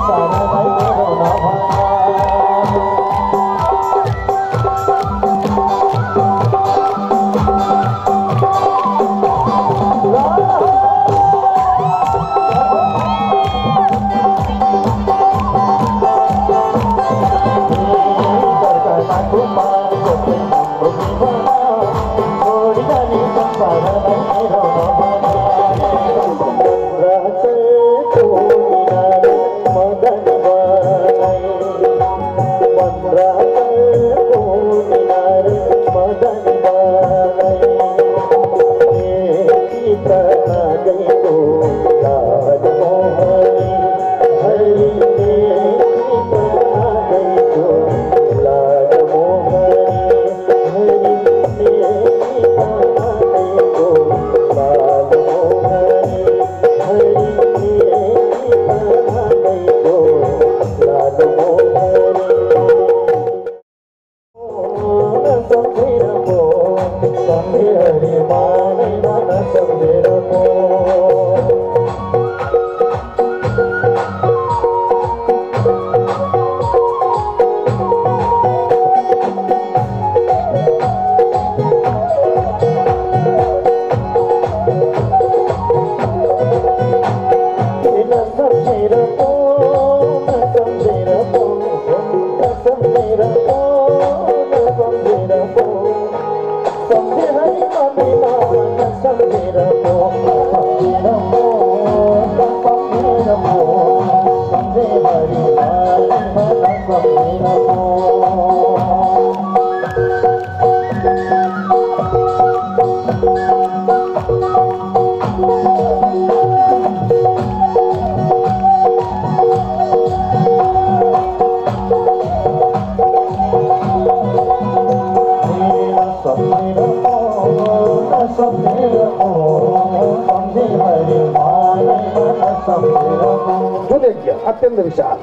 अत्यंत विशाल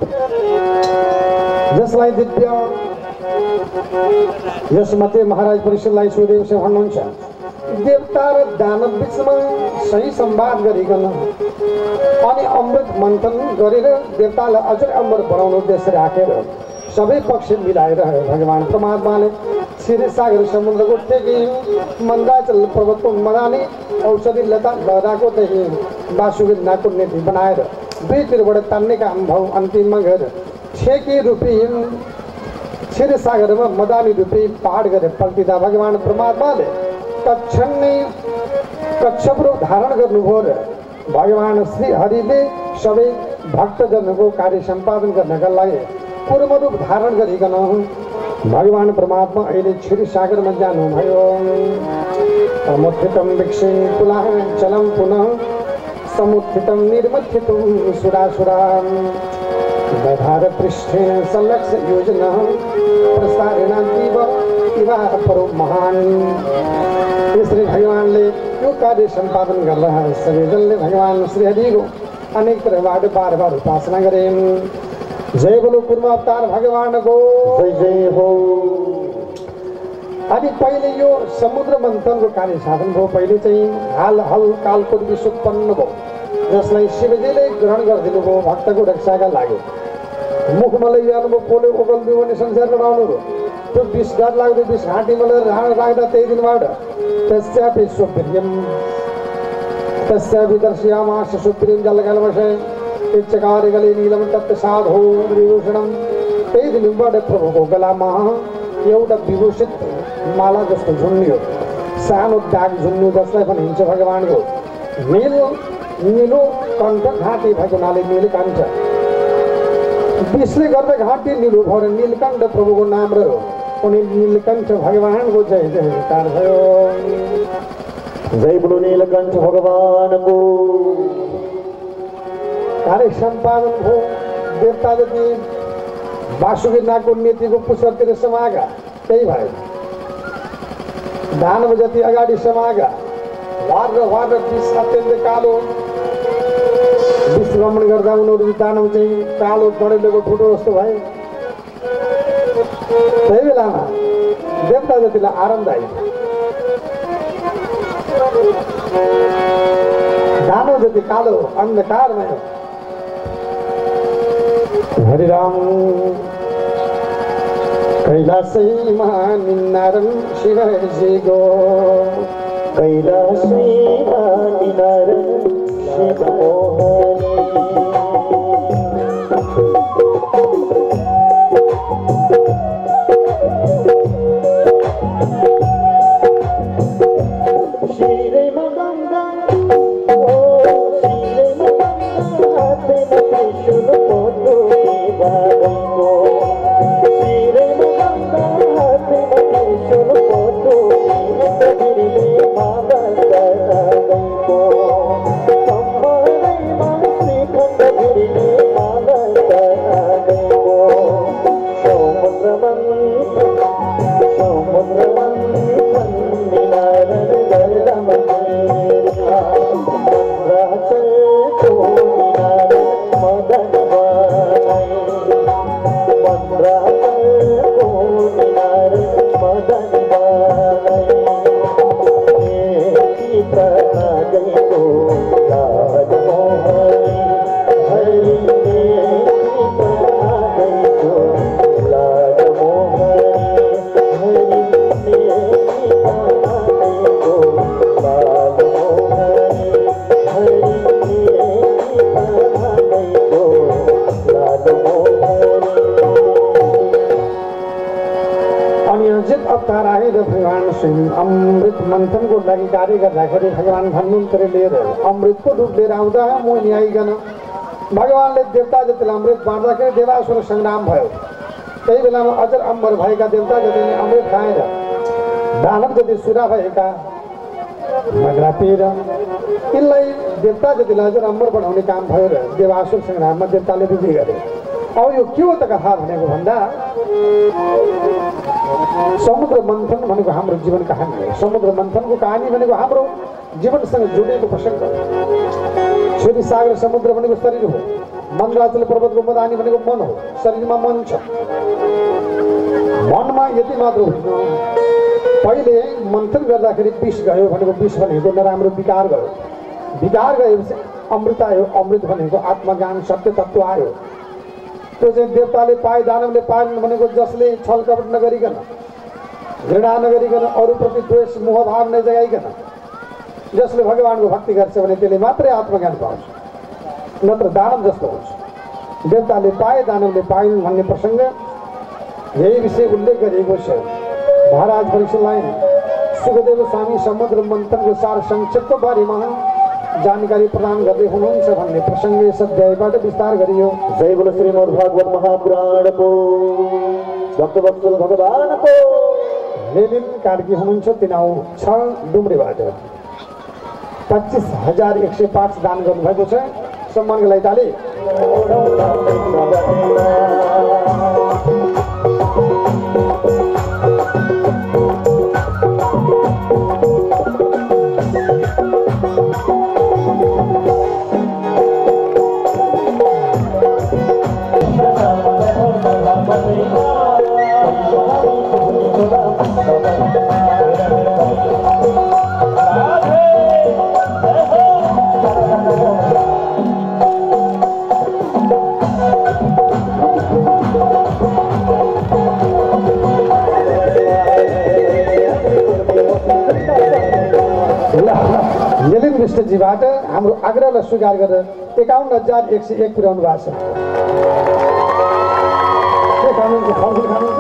जसलाई दिव्य यसमध्ये महाराज परिषदलाई सुदेव से भन्नुहुन्छ देवता र दानव बीचमा सही संवाद गरिकन अनि अमृत मन्थन गरेर देवतालाई अझै अमर बनाउनु उद्देश्य राखेर सबै पक्ष मिलाएर भगवान परमात्माले क्षीर सागर समुद्रको टेकी मन्दाचल पर्वतको मदानी औषधि लता लहराको देखि वासुकी नाको नेति बनाएर दुईतिरबाट तान्ने काम भाउ अन्तिममा गएर ठेकी रूपी क्षीर सागरमा मदानी रूपी पहाड गरेर पल्टिँदा भगवान परमात्माले कच्छप रूप धारण गर्नुभयो र भगवान श्री हरिले सबै भक्तजनको कार्य सम्पादन गर्नका लागि पूर्व रूप धारण गरिकन भगवान परमात्मा अहिले क्षीर सागरमा जानुभयो। समुत्थितं वीक्षे कुलाचलं पुनः समुत्थितं निर्मथितं सुरासुरां दधार पृष्ठेन संलक्ष्य योजनः प्रसारणान्तीव इवा परो महान। श्री भगवानले यो कार्य सम्पादन गर्दा सबैजनले भगवान श्री हरिको अनेक प्रकारबाट बार बार उपासना गरे। जय बोलो कुर्म अवतार भगवानको जय जय हो। अनि पहिले यो समुद्र मन्थनको कार्य साधन भयो। पहिले चाहिँ हाल हल कालको विष उत्पन्न भयो जसलाई शिवजीले ग्रहण गरिदिनु भयो भक्तको रक्षाका लागि। मुखमा लैजानुभयो पोल्यो ओगल्दियो भने संसार बनाउनु भयो। त्यो विष डर लाग्दो विष घाँटीमा राख्दा त्यही दिनबाट तस्यापि सुप्रियम तस्यापि दर्शयामास सुप्रियम जलकल्मषे चकार गले नीलम तत् साधो विभूषणम। त्यही दिनबाट प्रभुको गलामा एउटा विभूषित माला जस्तो झुन्नियो सानो दाग झुन्नु जसलाई पनि हिँड्छ भगवानको नीलो कण्ठ घाँटी भएको हुनाले नीलकण्ठ। विषले गर्दा घाँटी निलो भयो र नीलकण्ठ प्रभुको नाम रह्यो। उनी नीलकण्ठ भगवानको जय जयकार भयो। जय बोलो नीलकण्ठ भगवानको। कार्य सम्पादन भयो। देवता जति वासुकी नागको नीतिको पुच्छरतिर समागा त्यही भयो। दानव जति अगाडि समागा वार विष अत्यन्तै कालो विष भ्रमण गर्दा उनीहरू दानव चाहिँ कालो डढेलोको ठुटो जस्तो भयो। त्यही बेलामा देवता जतिलाई आरामदायी दानव जति कालो अन्धकार भयो। हरि राम कैलासैमा निन्नारम शिवजीको कैलासैमा निन्नारम शिवमोहनी अमृत मंथन को लागि कार्य गर्दाखेरि भगवान धन्वन्तरी लिएर अमृतको रूप लिएर आउँदा मोहिनी आइकन भगवानले देवता जतिलाई अमृत बाँड्दाखेरि देवासुर संग्राम भयो। त्यही बेलामा अझ अमर भएका देवता जतिले अमृत खाएर दानव जति सुरा भएका मगरा पिएर यिनलाई देवता जतिलाई अझ अमर बनाउने काम भयो र देवासुर संग्राममा देवताले विजय गरे। अब यो के हो त कथा भनेको भन्दा समुद्र मन्थन भनेको हाम्रो जीवन कहानी हो। समुद्र मन्थनको कहानी भनेको हाम्रो जीवनसँग जोडिएको प्रसङ्ग हो। क्षीर सागर समुद्र भनेको शरीर हो। मन्दाचल पर्वतको मदानी भनेको मन हो। शरीरमा मन छ। मनमा यति मात्र होइन, पहिले मन्थन गर्दाखेरि विष गयो भनेको विष भनेको नराम्रो विकार गयो। विकार गएपछि अमृत आयो। अमृत भनेको आत्मज्ञान सत्य तत्त्व आयो। त्यो चाहिँ देवताले पाए दानवले पाएन भनेको जसले छल कपट नगरिकन घृणा नगरिकन अरूप्रति द्वेष मोहभाव नजगाइकन जसले भगवानको भक्ति गर्छ भने त्यसले मात्रै आत्मज्ञान पाउँछ, नत्र दानव जस्तो हुन्छ। देवताले पाए दानवले पाएन भन्ने प्रसङ्ग यही विषय उल्लेख गरिएको छ। महाराज परीक्षितलाई सुखदेव स्वामी समुद्र मन्थनको सार संक्षेपको बारेमा जानकारी प्रदान गर्दै हुनुहुन्छ भन्ने प्रसङ्ग यस अध्यायबाट विस्तार गरियो। जय बोलो श्रीमद् भागवत महापुराणको भक्तवत्सल भगवानको। लेलिन कार्की हुनुहुन्छ, तिनाउ 6 डुम्रेबाट 25,105 दान गर्नुभएको छ। सम्मानको लागि ताली। लेलिन विष्टजीबाट हाम्रो आग्रहलाई स्वीकार गरेर 51,101 पुर्याउनु भएको छ। के खानुहुन्छ? फलफुल खानुहुन्छ?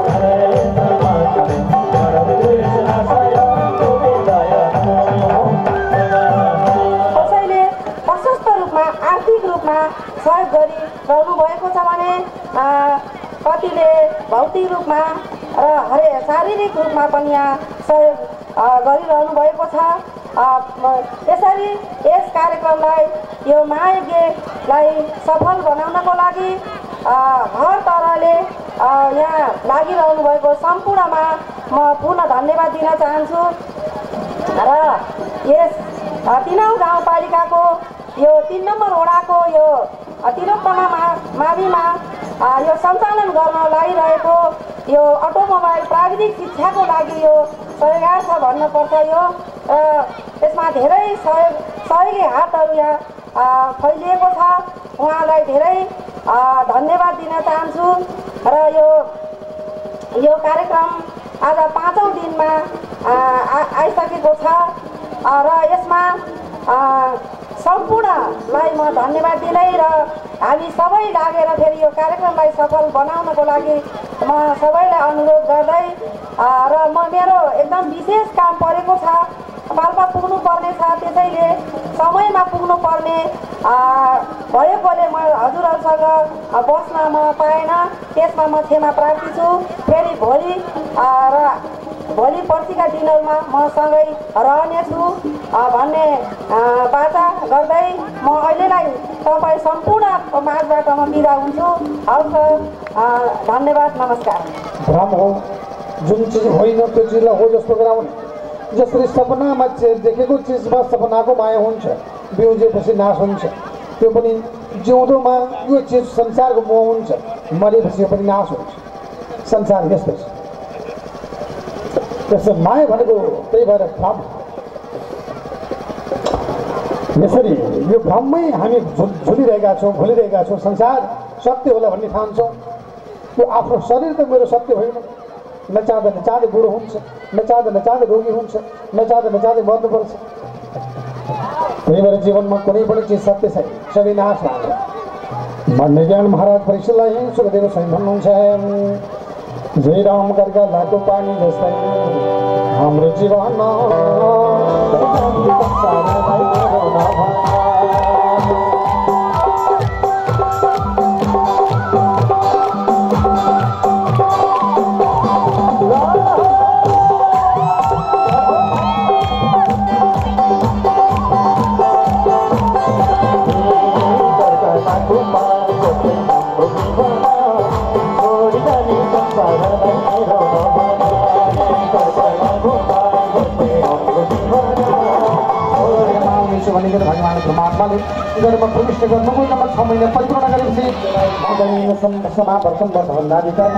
कसैले प्रशस्त रूपमा आर्थिक रूपमा सहयोग गरिरहनु भएको छ भने कतिले भौतिक रूपमा र शारीरिक रूपमा पनि यहाँ सहयोग गरिरहनु भएको छ। यसरी यस कार्यक्रमलाई यो महायज्ञलाई सफल बनाउनको लागि हर तरहले यहाँ लागिरहनु भएको सम्पूर्णमा म पुनः धन्यवाद दिन चाहन्छु। र यस 3औं गाउँपालिकाको यो 3 नम्बर वडाको यो तिलोत्तमा माविमा यो सञ्चालन गर्न लागिरहेको यो अटोमोबाइल प्राविधिक शिक्षाको लागि यो सहयोगार्थ भन्नुपर्छ। यो यसमा धेरै सहयोगी हातहरू यहाँ फैलिएको छ। उहाँलाई धेरै धन्यवाद दिन चाहन्छु र यो कार्यक्रम आज 5औं दिनमा आइसकेको छ र यसमा सम्पूर्णलाई म धन्यवाद दिँदै र हामी सबै लागेर फेरि यो कार्यक्रमलाई सफल बनाउनको लागि म सबैलाई अनुरोध गर्दै र मेरो एकदम विशेष काम परेको छ, पाल्पा पुग्नु पर्ने छ, त्यसैले समयमा पुग्नु पर्ने भएकोले म हजुरहरूसँग बस्न म पाएन, त्यसमा म क्षमा प्रार्थी छु। फेरि भोलि पर्सिका दिनहरूमा म सँगै रहनेछु भन्ने बाचा गर्दै म अहिलेलाई तपाईँ सम्पूर्णको माझबाट म बिदा हुन्छु। हवस्, धन्यवाद, नमस्कार। भ्रम हो, जुन चिज होइन त्यो चिजलाई हो जस्तो गराउने। जसरी सपनामा देखेको चिजमा सपनाको माया हुन्छ, बिउजेपछि नाश हुन्छ, त्यो पनि जिउँदोमा यो चिज संसारको मोह हुन्छ, मरेपछि पनि नाश हुन्छ। संसार यस्तो छ। त्यसो माया भनेको त्यही भएर भ्रम। यसरी यो भ्रममै हामी झुलिरहेका छौँ, भुलिरहेका छौँ। संसार सत्य होला भन्ने ठान्छौँ। त्यो आफ्नो शरीर त मेरो सत्य होइन। नचाहँदा नचाहँदै बुढो हुन्छ, नचाहँदा नचाहँदै रोगी हुन्छ, नचाहँदा नचाहँदै मर्नुपर्छ। त्यही भएर जीवनमा कुनै पनि चिज सत्य छैन, सबै नाश लाग्छ। भन्ने ज्ञान महाराज परीक्षालाई सुखदेव स्वयं भन्नुहुन्छ, जय राम करका लाको पानी जस्तै हाम्रो जीवन भनेर भगवान परमात्माले गर्भ प्रविष्ट गर्नुभयो। नम्बर 6 महिना परिपूर्ण गरेपछि समावर्तन भन्दाधिकार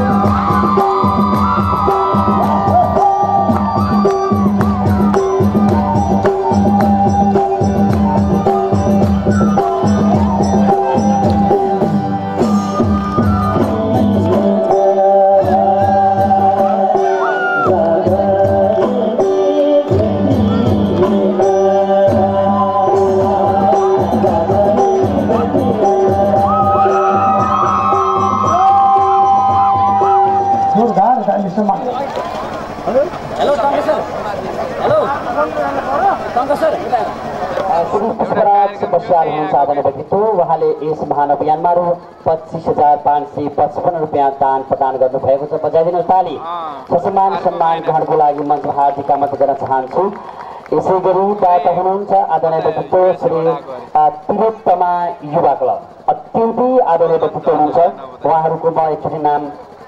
उहाँले यस महाअभियानमा रु 25,555 रुपियाँ दान प्रदान गर्नुभएको छ। बजाइदिनु ताली। सम्मान ग्रहणको लागि मञ्चमा हार्दिक आमन्त्रण गर्न चाहन्छु। यसै गरी दाता हुनुहुन्छ आदरणीय व्यक्तित्व श्री तिलोत्तमा युवा क्लब, अत्यन्तै आदरणीय व्यक्तित्व हुनुहुन्छ। उहाँहरूको म एकचोटि नाम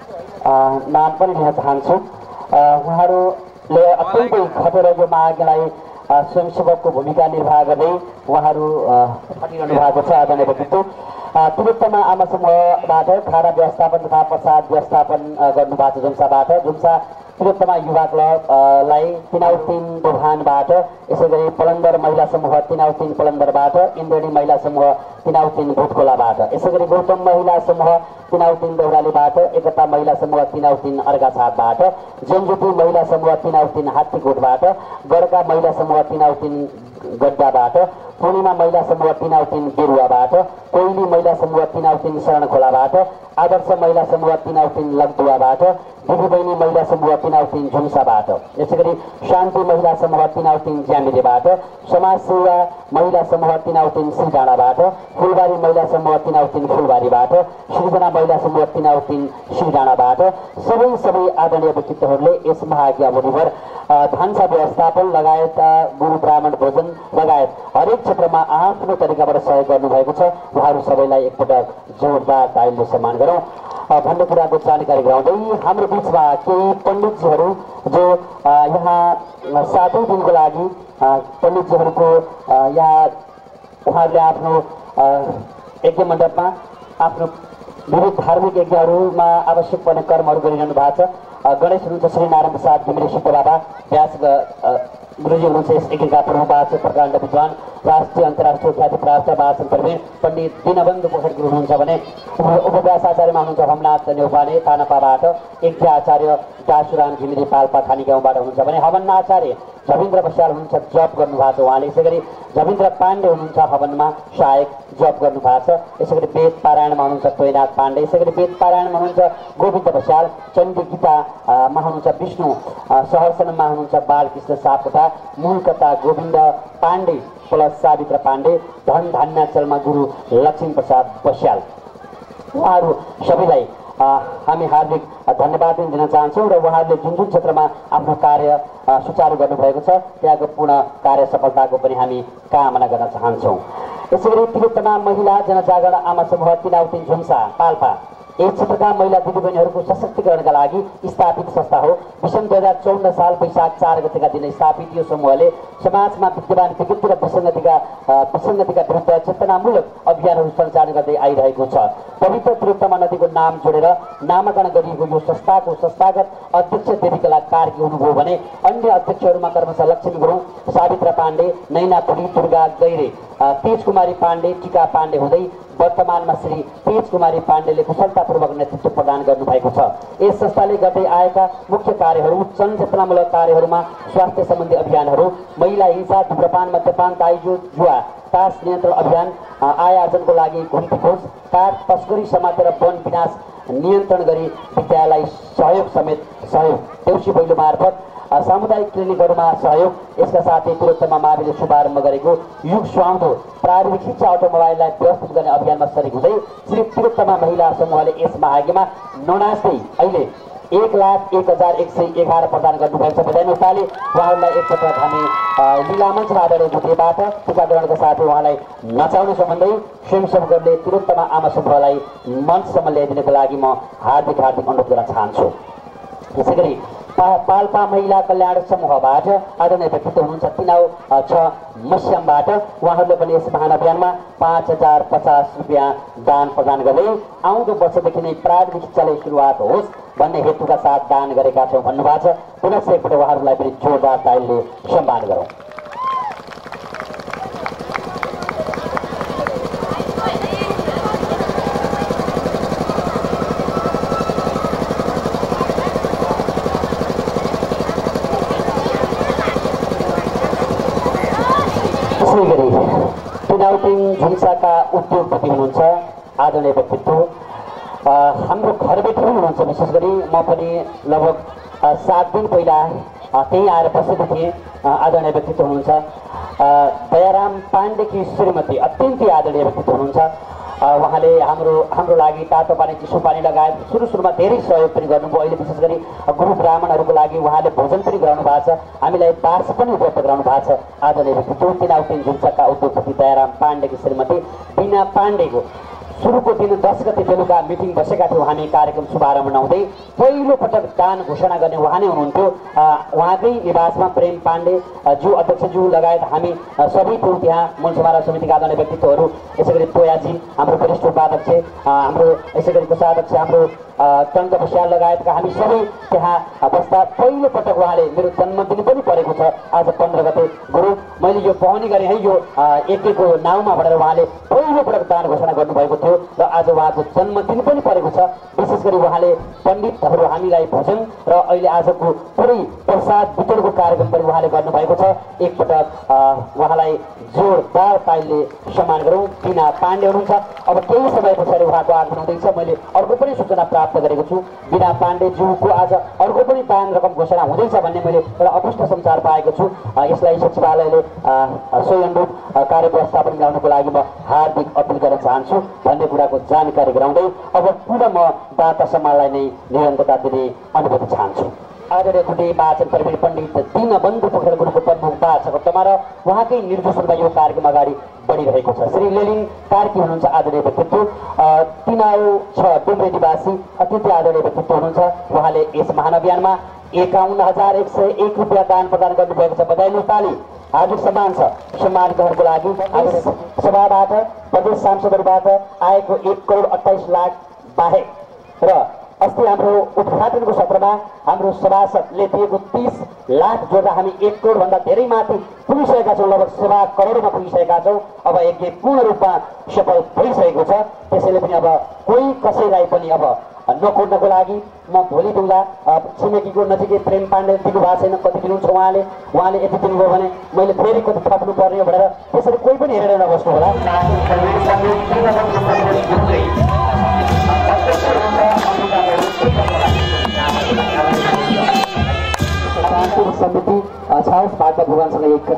पनि लिन चाहन्छु। उहाँहरूले अत्यन्तै खटेर यो माघलाई स्वयंसेवकको भूमिका निर्वाह गर्दै उहाँहरू खटिरहनु भएको छ। आदरणीय व्यक्तित्व तिलोत्तमा आमा समूहबाट खाना व्यवस्थापन तथा प्रसाद व्यवस्थापन गर्नुभएको छ। जुम्सा तिलोत्तमा युवा क्लबलाई तिनाउतिन दोभानबाट, यसै गरी पलन्दर महिला समूह तिनाउतिन पलन्दरबाट, इन्द्रणी महिला समूह तिनाउतिन भुटखोलाबाट, यसै गरी गौतम महिला समूह तिनाउतिन दौरालीबाट, एकता महिला समूह तिनाउतिन अर्घाछापबाट, जनज्योति महिला समूह तिनाउतिन हात्तीकोटबाट, गडका महिला समूह तिनाउतिन गड्डाबाट, पूर्णिमा महिला समूह तिनाउतिन बेरुवाबाट, कोइली महिला समूह तिनाउतिन शरणखोलाबाट, आदर्श महिला समूह तिनाउतिन लग्दुवाबाट, दिदीबहिनी महिला समूह तिनाउतिन झुम्साबाट, यसै गरी शान्ति महिला समूह तिनाउतिन ज्यामिरेबाट, समाज सेवा महिला समूह तिनाउतिन सिंहडाँडाबाट, फुलबारी महिला समूह तिनाउतिन फुलबारीबाट, सृजना महिला समूह तिनाउतिन सिंहडाँडाबाट सबै आदरणीय व्यक्तित्वहरूले यस महाज्ञावलीभर भान्सा व्यवस्थापन लगायत गुरु ब्राह्मण भोजन लगायत हरेक क्षेत्रमा आफ्नो तरिकाबाट सहयोग गर्नुभएको छ। उहाँहरू सबैलाई एकपटक जोरदार तालीले सम्मान गरौँ भन्ने कुराको जानकारी गराउँदै हाम्रो बिचमा केही पण्डितजीहरू जो यहाँ 7औं दिनको लागि पण्डितजीहरूको यहाँ उहाँहरूले आफ्नो यज्ञ मण्डपमा आफ्नो विविध धार्मिक यज्ञहरूमा आवश्यक पर्ने कर्महरू गरिरहनु भएको छ। गणेश हुनुहुन्छ श्री नारायण प्रसाद घिमिरे सिद्ध बाबा, व्यास गुरुजी हुनुहुन्छ यस एकीका प्रमुख वाचक प्रकाण्ड विद्वान राष्ट्रिय अन्तर्राष्ट्रिय ख्याति प्राप्त वाचन प्रवीण पण्डित दीनबन्धु पोखरेल गुरु हुनुहुन्छ भने उपव्यासाचार्यमा हुनुहुन्छ हमनाथ नेउपाने तानापाबाट एकजा आचार्य दासुराम घिमिरे पाल्पा खानी गाउँबाट हुनुहुन्छ भने हवनमा आचार्य जविन्द्र बस्याल हुनुहुन्छ जप गर्नुभएको छ उहाँले। यसै गरी जविन्द्र पाण्डे हुनुहुन्छ हवनमा सहायक जप गर्नुभएको छ। यसै गरी वेद पारायणमा हुनुहुन्छ तोयनाथ पाण्डे। यसै गरी वेद पारायणमा हुनुहुन्छ गोविन्द बस्याल। चण्डी गीतामा हुनुहुन्छ विष्णु सहर्सनमा हुनुहुन्छ बालकृष्ण सापकोटा। मूल कथा गोविन्द पाण्डे प्लस सावित्र पाण्डे। धन धान्याचलमा गुरु लक्ष्मी प्रसाद बस्याल। उहाँहरू सबैलाई हामी हार्दिक धन्यवाद पनि दिन चाहन्छौँ र उहाँहरूले जुन जुन क्षेत्रमा आफ्नो कार्य सुचारू गर्नुभएको छ त्यहाँको पूर्ण कार्य सफलताको पनि हामी कामना गर्न चाहन्छौँ। यसै गरी तिलोत्तमा महिला जनजागरण आमा समूह तिनाउती झुम्सा पाल्पा यस क्षेत्रका महिला दिदीबहिनीहरूको सशक्तिकरणका लागि स्थापित संस्था हो। विषम 2054 साल वैशाख 4 गतेका दिन स्थापित यो समूहले समाजमा विद्यमान विकृति र विसङ्गतिका विरुद्ध चेतनामूलक अभियानहरू सञ्चालन गर्दै आइरहेको छ। पवित्र तिलोत्तमा नदीको नाम जोडेर नामाकरण गरिएको यो संस्थाको संस्थागत अध्यक्ष देवीकला कार्की हुनुभयो भने अन्य अध्यक्षहरूमा क्रमशः लक्ष्मी गुरुङ, सावित्र पाण्डे, नैना पुरी, दुर्गा गैरे, तेज कुमारी पाण्डे, टिका पाण्डे हुँदै वर्तमानमा श्री तेज कुमारी पाण्डेले कुशलतापूर्वक नेतृत्व प्रदान गर्नुभएको छ। यस संस्थाले गर्दै आएका मुख्य कार्यहरू जनचेतनामूलक कार्यहरूमा स्वास्थ्य सम्बन्धी अभियानहरू, महिला हिंसा, धुम्रपान, मद्यपान, ताइजो, जुवा, तास नियन्त्रण अभियान, आय आर्जनको लागि घुम्ती खोज, काठ तस्करी समातेर वन विनाश नियन्त्रण गरी विद्यालय सहयोग समेत सहयोग, देउसी भैलो मार्फत सामुदायिक क्लिनिकहरूमा सहयोग। यसका साथै तिलोत्तमा माविले शुभारम्भ गरेको युग सुहाउँदो प्राविधिक शिक्षा अटोमोबाइललाई व्यवस्थित गर्ने अभियानमा सरिक हुँदै श्री तिलोत्तमा महिला समूहले यस महायज्ञमा ननास्दै अहिले 1,01,111 प्रदान गर्नुभएको छ। बधाई नेपाली उहाँहरूलाई एकपटक हामी लीलामञ्च आदरणीय बुद्धबाट टीकाकरणका साथै उहाँलाई नचाउने सम्बन्धै स्वयंसेवकहरूले तिलोत्तमा आमा समूहलाई मञ्चसम्म ल्याइदिनको लागि म हार्दिक अनुरोध गर्न चाहन्छु। यसै गरी पाल्पा महिला कल्याण समूहबाट आदरणीय व्यक्तित्व हुनुहुन्छ तिनाउ छ मस्यामबाट। उहाँहरूले पनि यस महान अभियानमा 5,050 रुपियाँ दान प्रदान गर्दै आउँदो वर्षदेखि नै प्राविधिक शिक्षाले सुरुवात होस् भन्ने हेतुका साथ दान गरेका छौँ भन्नुभएको छ। पुनः एकपल्ट उहाँहरूलाई पनि जोरदार तालीले सम्मान गरौँ। तिनाउती झुम्साका उद्योगपति हुनुहुन्छ आदरणीय व्यक्तित्व, हाम्रो घरबेटी पनि हुनुहुन्छ। विशेष गरी म पनि लगभग 7 दिन पहिला त्यहीँ आएर बसेको थिएँ। आदरणीय व्यक्तित्व हुनुहुन्छ दयाराम पाण्डेकी श्रीमती, अत्यन्तै आदरणीय व्यक्तित्व हुनुहुन्छ। उहाँले हाम्रो लागि तातो पानी, चिसो पानी लगायत सुरुमा धेरै सहयोग पनि गर्नुभयो। अहिले विशेष गरी गुरु ब्राह्मणहरूको लागि उहाँले भोजन पनि गराउनु भएको छ, हामीलाई पार्स पनि उपलब्ध गराउनु भएको छ। आदरणीय व्यक्तित्व तिनाउती झुम्साका उद्योगपति दयाराम पाण्डेकी श्रीमती बिना पाण्डेको सुरुको दिन 10 गते बेलुका मिटिङ बसेका थियौँ हामी। कार्यक्रम शुभारम्भ नहुँदै पहिलो पटक दान घोषणा गर्ने उहाँ नै हुनुहुन्थ्यो। उहाँकै निवासमा प्रेम पाण्डे ज्यू अध्यक्षज्यू लगायत हामी सबै थियौँ त्यहाँ। मूल समारोह समितिका आदरणीय व्यक्तित्वहरू, यसै गरी पोयाजी हाम्रो वरिष्ठ उपाध्यक्ष, हाम्रो यसै गरी कोषाध्यक्ष हाम्रो टङ्क बस्याल लगायतका हामी सबै त्यहाँ बस्दा पहिलो पटक उहाँले मेरो जन्मदिन पनि परेको छ आज 15 गते। गुरु मैले यो पहनी गरेँ है यो एकको नाउँमा भनेर उहाँले पहिलो पटक दान घोषणा गर्नुभएको थियो र आज उहाँको जन्मदिन पनि परेको छ। विशेष गरी उहाँले पण्डितहरू हामीलाई भोजन र अहिले आजको पुरै प्रसाद वितरणको कार्यक्रम पनि उहाँले गर्नुभएको छ। एकपटक उहाँलाई जोरदार तालीले सम्मान गरौँ। बिना पाण्डे हुनुहुन्छ। अब केही समय पछाडि उहाँको आगमन हुँदैछ। मैले अर्को पनि सूचना प्राप्त गरेको छु, बिना पाण्डेज्यूको आज अर्को पनि दान रकम घोषणा हुँदैछ भन्ने मैले एउटा अपुष्ट समाचार पाएको छु। यसलाई सचिवालयले सोही अनुरूप कार्य व्यवस्थापन मिलाउनको लागि म हार्दिक अपिल गर्न चाहन्छु भन्ने कुराको जानकारी गराउँदै अब पुनः म दाता समाजलाई नै निरन्तरता दिने अनुमति चाहन्छु। आदरणीय गुरुदेव वाचन प्रवीण पण्डित दीनबन्धु पोखरेल गुरुको प्रमुख वाचक तमारा उहाँकै निर्देशनमा यो कार्यक्रम अगाडि बढिरहेको छ। श्री लेलिङ कार्की हुनुहुन्छ आदरणीय व्यक्तित्व, तिनाउ छ डुम्रे निवासी, अत्यन्तै आदरणीय व्यक्तित्व हुनुहुन्छ। उहाँले यस महान अभियानमा 51,101 रुपियाँ दान प्रदान गर्नुभएको छ। बधाई नेपाली हार्दिक सम्मान छ। सम्मानितहरूको लागि सभाबाट प्रदेश सांसदहरूबाट आएको 1,28,00,000 बाहेक र अस्ति हाम्रो उद्घाटनको सत्रमा हाम्रो सभासदले दिएको 30 लाख जोड्दा हामी 1 करोडभन्दा धेरै माथि पुगिसकेका छौँ, लगभग 7 करोडमा पुगिसकेका छौँ। अब यज्ञ पूर्ण रूपमा सफल भइसकेको छ। त्यसैले पनि अब कोही कसैलाई पनि अब नकोर्नको लागि म भोलि दिउँला। छिमेकीको नजिकै प्रेम पाण्डे दिनुभएको छैन, कति दिनुहुन्छ उहाँले यति दिनुभयो भने मैले फेरि कति थप्नु पर्ने हो भनेर त्यसरी कोही पनि हेरेर नबस्नु होला। समिति छ पाल्पा भगवानसँग एक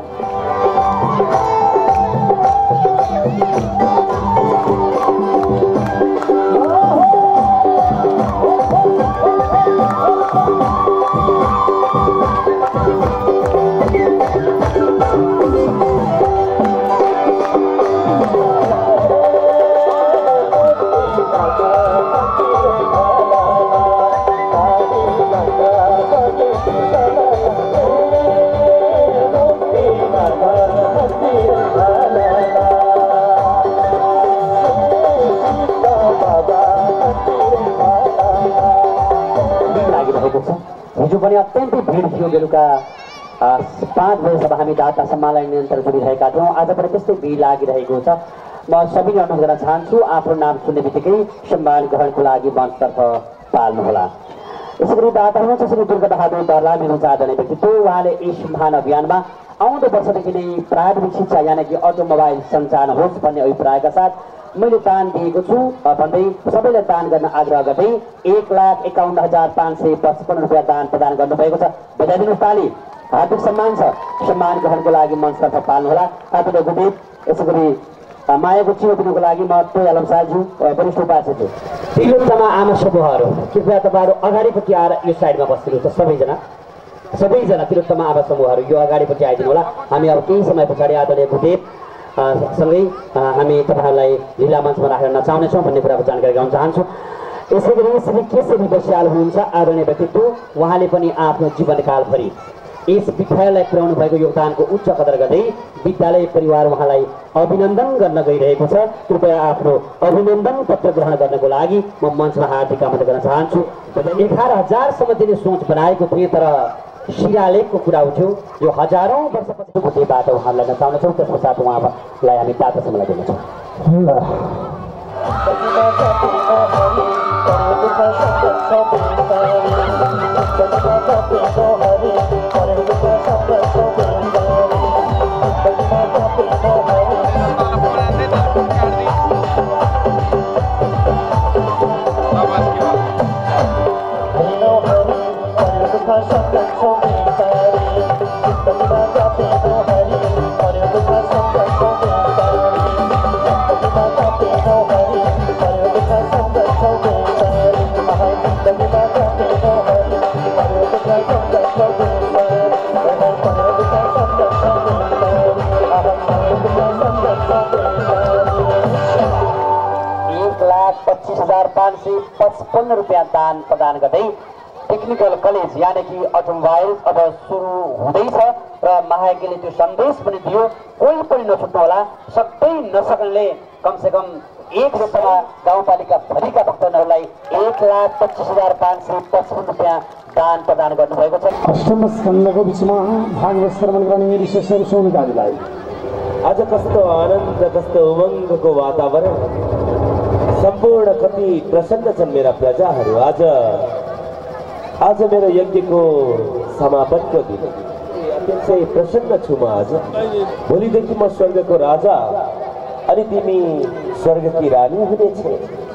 हिजो पनि अत्यन्तै भिड थियो। बेलुका 5 बजेसम्म हामी दाता सम्मानलाई निरन्तर जोडिरहेका थियौँ। आज पनि त्यस्तै भिड लागिरहेको छ। म सबैले अनुरोध गर्न चाहन्छु आफ्नो नाम सुन्ने बित्तिकै सम्मान ग्रहणको लागि मञ्चतर्फ पाल्नुहोला। यसै गरी दाता हुनुहुन्छ श्री दुर्गाबहादुर दर्लामी हुनुहुन्छ आदरणीय व्यक्तित्व। उहाँले यस महान अभियानमा आउँदो वर्षदेखि नै प्राविधिक शिक्षा यानि कि अटोमोबाइल सञ्चालन होस् भन्ने अभिप्रायका साथ मैले दान दिएको छु भन्दै सबैलाई दान गर्न आग्रह गर्दै 1,51,555 रुपियाँ दान प्रदान गर्नुभएको छ। बजाइदिनुहोस् ताली। हार्दिक सम्मान छ। सम्मान ग्रहणको लागि मञ्चतर्फ पाल्नुहोला। आदरणीय गुरुदेव, यसै गरी मायाको चिनो दिनुको लागि म तोयालम सालज्यू वरिष्ठ उपाध्यक्ष तिलोत्तमा आमा समूहहरू कृपया तपाईँहरू अगाडिपट्टि आएर यो साइडमा बस्दिनुहोस्। सबैजना तिलोत्तमा आमा समूहहरू यो अगाडिपट्टि आइदिनु होला। हामी अब केही समय पछाडि आदरणीय गुरुदेव सँगै हामी तपाईँहरूलाई लीला मञ्चमा राखेर नचाउनेछौँ भन्ने कुराको जानकारी गराउन चाहन्छु। यसै गरी श्री केशरी बस्याल हुनुहुन्छ आदरणीय व्यक्तित्व। उहाँले पनि आफ्नो जीवनकालभरि यस विद्यालयलाई पुर्याउनु भएको योगदानको उच्च कदर गर्दै विद्यालय परिवार उहाँलाई अभिनन्दन गर्न गइरहेको छ। कृपया आफ्नो अभिनन्दन पत्र ग्रहण गर्नको लागि म मञ्चमा हार्दिक आमन्त्रण गर्न चाहन्छु। 11,000सम्म दिने सोच बनाएको थिएँ तर शिलालेखको कुरा उठ्यो। यो हजारौँ वर्षपछि गोटेबाट उहाँलाई नचाउनेछौँ। त्यस पश्चात उहाँलाई हामी दातासम्मलाई दिनेछौँ। ₹1,25,555 दान प्रदान गर्दै टेक्निकल कलेज यानि कि अटोमोबाइल अब सुरु हुँदैछ र महायज्ञले त्यो सन्देश पनि दियो। कोही पनि नछुट्नु होला। सक्दै नसक्नेले कमसेकम 1 रुपियाँ गाउँपालिका भरिका भक्तजनहरूलाई ₹1,25,555 दान प्रदान गर्नुभएको छ। अष्टम स्कन्धको बिचमा भागवत श्रवण गर्ने विशेषहरू सुन्दाजुलाई आज कस्तो आनन्द, कस्तो उमङ्गको वातावरण। सम्पूर्ण कति प्रसन्न छन् मेरा प्रजाहरू। आज मेरो यज्ञको समापनको दिन अत्यन्तै प्रसन्न छु म। आज भोलिदेखि म स्वर्गको राजा अनि तिमी स्वर्गकी रानी हुनेछे।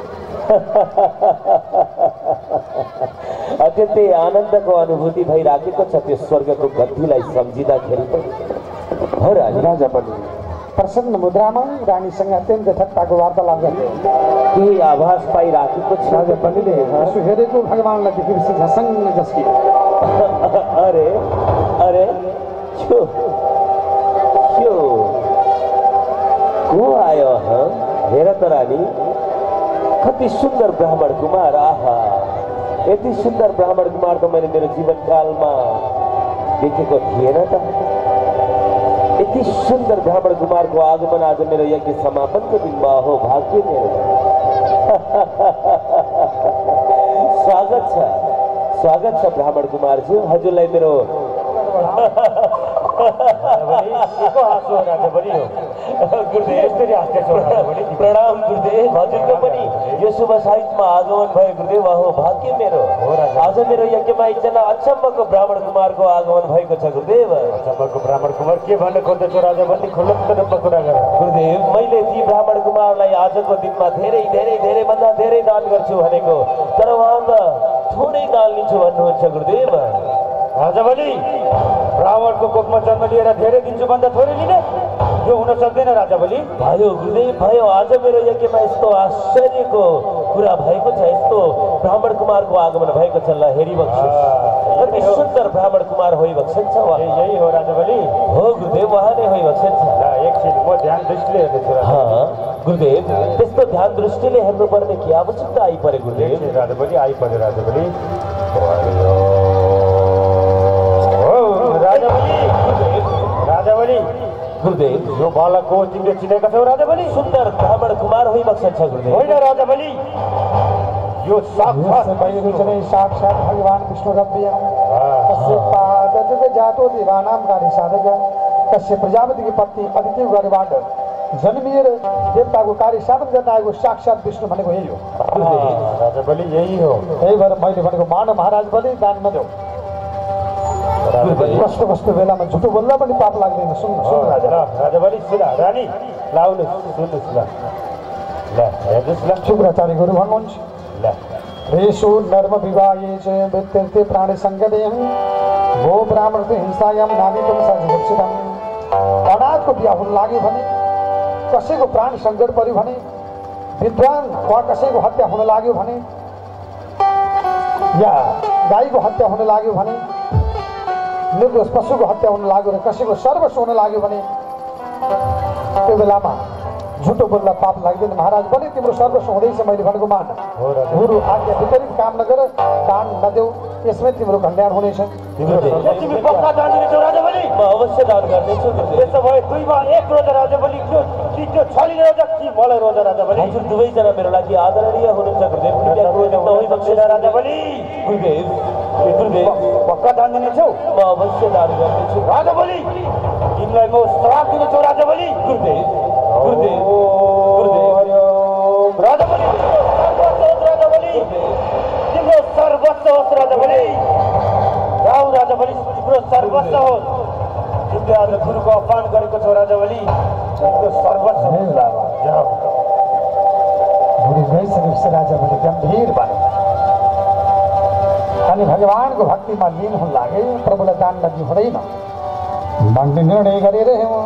अत्यन्तै आनन्दको अनुभूति भइराखेको छ त्यो स्वर्गको गद्दीलाई सम्झिँदाखेरि पनि। हो राजा पनि प्रसन्न मुद्रामा रानीसँग अत्यन्त ठट्टाको वार्तालाप गर्ने केही आभास पाइराखेको छ। राजा पनि यसो हेरेको भगवानलाई देखेपछि झसङ्ग झस्कियो। अरे अरे छो को आयो? हेर त रानी, कति सुन्दर ब्राह्मण कुमार। आहा, यति सुन्दर ब्राह्मण कुमार त मैले मेरो जीवनकालमा देखेको थिएन त। यति सुन्दर ब्राह्मण कुमारको आगमन आज मेरो यज्ञ समापनको दिनमा हो। भाग्य मेरो। स्वागत स्वागत छ ब्राह्मण कुमारज्यू, हजुरलाई मेरो प्रणाम गुरुदेव। हजुरको पनि यो शुभ साहित्यमा आगमन भयो गुरुदेव। अहो भाग्य मेरो। आज मेरो यज्ञमा एकजना अचम्मको ब्राह्मण कुमारको आगमन भएको छ गुरुदेव। अचम्मको ब्राह्मण कुमार के भन्न खोज्दैछौ राजा बन्दी? खुल्लुक्क रूपमा कुरा गर। गुरुदेव, मैले ती ब्राह्मण कुमारलाई आजको दिनमा धेरै धेरै धेरै भन्दा धेरै दान गर्छु भनेको, तर उहाँ त थोरै दान लिन्छु भन्नुहुन्छ गुरुदेव। राजा बलि, ब्राह्मणको कोखमा जन्म लिएर धेरै दिन्छु भन्दा थोरै लिने यो हुन सक्दैन राजा बलि। भयो गुरुदेव भयो। आज मेरो यज्ञमा यस्तो आश्चर्यको कुरा भएको छ, यस्तो ब्राह्मण कुमारको आगमन भएको छ। ल हेरी बक्सिस, कति सुन्दर ब्राह्मण कुमार होइ बक्सिन्छ। यही हो राजा बलि। हो गुरुदेव, उहाँ नै होइ बक्सिन्छ। एकछिन म ध्यान दृष्टिले हेर्दैछु गुरुदेव। त्यस्तो ध्यान दृष्टिले हेर्नुपर्ने के आवश्यकता आइपरे गुरुदेव? राजा बलि आइपऱ्यो राजा बलि। राजा बलि गुरुदेव, यो बालकको तिमीले चिनेका छौ राजा बलि? सुन्दर ब्राह्मण कुमार होइ बक्सिन्छ गुरुदेव। होइन राजा बलि, यो साक्षात भगवान विष्णु रव्य कस्य पादतुक जातो देवानां कार्य साधक कस्य प्रजापति की पत्नी अदिति गरेबाट जन्मिएर देवताको कार्य साधन गर्न आएको साक्षात विष्णु भनेको यही हो। राजा बलि यही हो। त्यही भएर मैले भनेको मानव महाराज बलि दान नदेऊ। कस्तो कस्तो बेलामा झुटो बोल्दा पनि पाप लाग्दैन। सुन राजा बलि सुन। रानी लाउनु सुन्नुहोस्। ल हेर्नुहोस्। ल शुक्राचार्य गुरु भन्नुहुन्छ ल रेषु नर्म विवाहे च व्यत्यन्ते प्राणी सङ्गदेयं गो ब्राह्मण हिंसायां नामितुं सजुक्षितम्। अनाथको बिहा हुन लाग्यो भने, कसैको प्राण सङ्कट पर्यो भने, विद्वान वा कसैको हत्या हुन लाग्यो भने, या गाईको हत्या हुन लाग्यो भने, निर्दोष पशुको हत्या हुन लाग्यो र कसैको सर्वस्व हुन लाग्यो भने, त्यो बेलामा झुटो बोल्दा पाप लाग्दैन। महाराज बलि, तिम्रो सर्वस्व हुँदैछ, मैले भनेको मान। गुरु आज्ञा विपरीत काम नगर, दान नदेऊ, यसमै तिम्रो कल्याण हुनेछ। तिमी पक्का दान दिनेछौ राजा बलि? म अवश्य दान गर्नेछु। त्यसो भए दुईमा एक रोजा राजा बलि, त्यो छली रोजा कि मलाई रोजा राजा बलि? हजुर दुवैजना मेरो लागि आदरणीय हुनुहुन्छ गुरुदेव। राजा बलि गुरुदेव, गुरुदेव पक्का दान दिनेछौ? म अवश्य दान गर्नेछु राजा बलि। तिमीलाई म श्राप दिनेछौ राजा बलि? गुरुदेव, गुरुदेव, गुरुदेव। राजा बलि, राजा बलि, तिम्रो सर्वस्व होस् राजा बलि। जाऊ राजा बलि, तिम्रो सर्वस्व होस्। तिमीले आज गुरुको अपमान गरेको छौ राजा बलि, तिम्रो सर्वस्व जाऊ। गुरु गइसकेपछि राजा बलि गम्भीर बने अनि भगवानको भक्तिमा लीन हुन लागे। प्रभुलाई दान नदिनु हुँदैन भन्ने निर्णय गरेर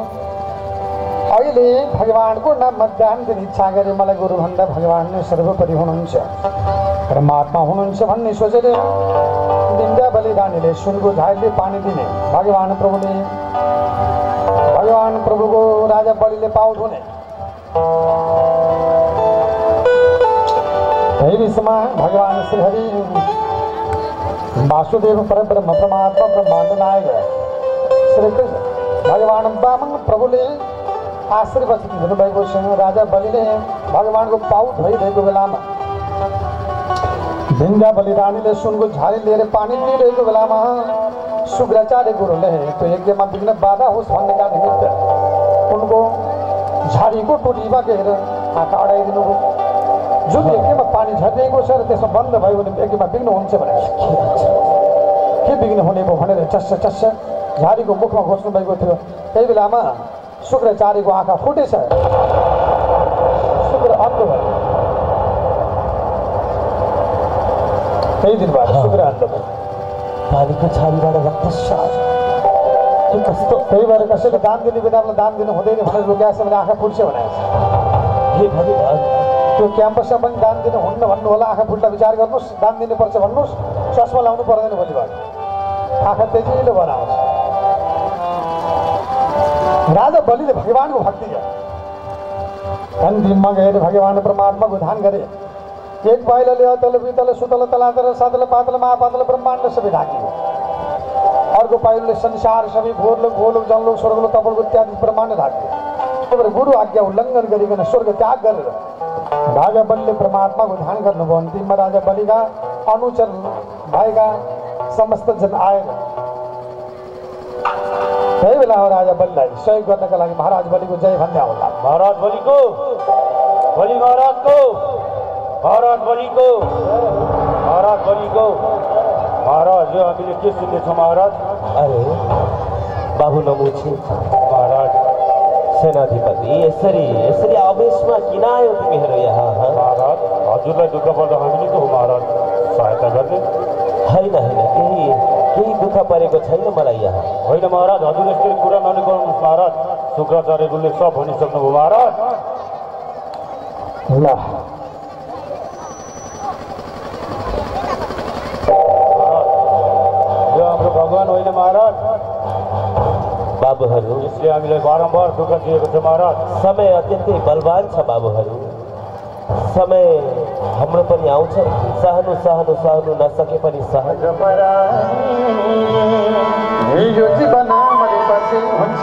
अहिले भगवानको नाममा दान दिने इच्छा गरे। मलाई गुरुभन्दा भगवान नै सर्वोपरि हुनुहुन्छ, परमात्मा हुनुहुन्छ भन्ने सोचेर निन्दा बलिदानीले सुनको झाइले पानी दिने। भगवान प्रभुको राजा बलिले पाउ धुने। यही विषयमा भगवान श्रीहरि वासुदेव परब्रह्म परमात्मा ब्रह्माण्ड नायक श्रीकृष्ण भगवान वामन प्रभुले आशीर्वाद दिनुभएको छ। राजा बलिले भगवानको पाउ धोइरहेको बेलामा, ढिङ्गा बलिदानीले सुनको झारी लिएर पानी पिइरहेको बेलामा शुक्राचार्य गुरुले त्यो यज्ञमा विघ्न बाधा होस् भन्नेका निमित्त उनको झाडीको टोटीमा गएर आँखा अडाइदिनु भयो। जुन यज्ञमा पानी झरिरहेको छ र त्यसमा बन्द भयो भने यज्ञमा विघ्न हुन्छ भनेर के विघ्न हुने भयो भनेर चस्स चस्स झाडीको मुखमा घोच्नु भएको थियो। त्यही बेलामा शुक्राचार्यको आँखा फुटेछ, शुक्र अन्ध भयो। त्यही दिनबाट शुक्र अन्ध भयो। पानीको छालीबाट रक्तस्राव कस्तो। त्यही भएर कसैले दान दिने बेलामा दान दिनु हुँदैन भनेर लुकाएछ भने आँखा फुट्छ भनेको छ। हे भगवान, त्यो क्याम्पसमा पनि दान दिनु हुन्न भन्नु होला। आँखा फुट्दा विचार गर्नुहोस्, दान दिनुपर्छ भन्नुहोस्, चस्मा लाउनु पर्दैन भोलिबाट, आँखा तेजिलो भएर आउँछ। राजा बलिले भगवानको भक्ति गरे। अन्तिममा गएर भगवान परमात्माको ध्यान गरे। एक पाइलाले अतल वितल सुतल तलातल सातल पातल महापातल ब्रह्माण्ड सबै ढाकियो। अर्को पाइलोले संसार सबै भोरलोक भोलोक जनलोक स्वर्गलोक तपलोक इत्यादि ब्रह्माण्ड ढाकियो। त्यही गुरु आज्ञा उल्लङ्घन गरिकन स्वर्ग त्याग गरेर राजा बलिले परमात्माको ध्यान गर्नुभयो। अन्तिममा राजा बलिका अनुचर भएका समस्त जन आएर त्यही बेला हो राजा बलिलाई सहयोग गर्नका लागि महाराज बलिको जय भन्ने होला। महाराज बलिको, बलि महाराजको, महाराज बलिको, महाराज बलिको। महाराज यो हामीले के सुन्दैछौँ महाराज? अरे बाबु नमुछि महाराज सेनाधिपति यसरी आवेशमा किन आयो तिमीहरू यहाँ? महाराज हजुरलाई दुःख पर्दा हामीले त हो महाराज सहायता गर्ने। होइन केही दुःख परेको छैन मलाई यहाँ। होइन महाराज हजुर यस्तो कुरा नगर्नुहोस् महाराज। शुक्राचार्यले सब भनिसक्नुभयो महाराज। ल यो हाम्रो भगवान होइन महाराज। बाबुहरू यसले हामीलाई बारम्बार दुःख दिएको छ महाराज। समय अत्यन्तै बलवान छ बाबुहरू। समय हाम्रो पनि आउँछ, सहनु सहनु सहनु नसके पनि सहन। यो जीवन मरेपछि हुन्छ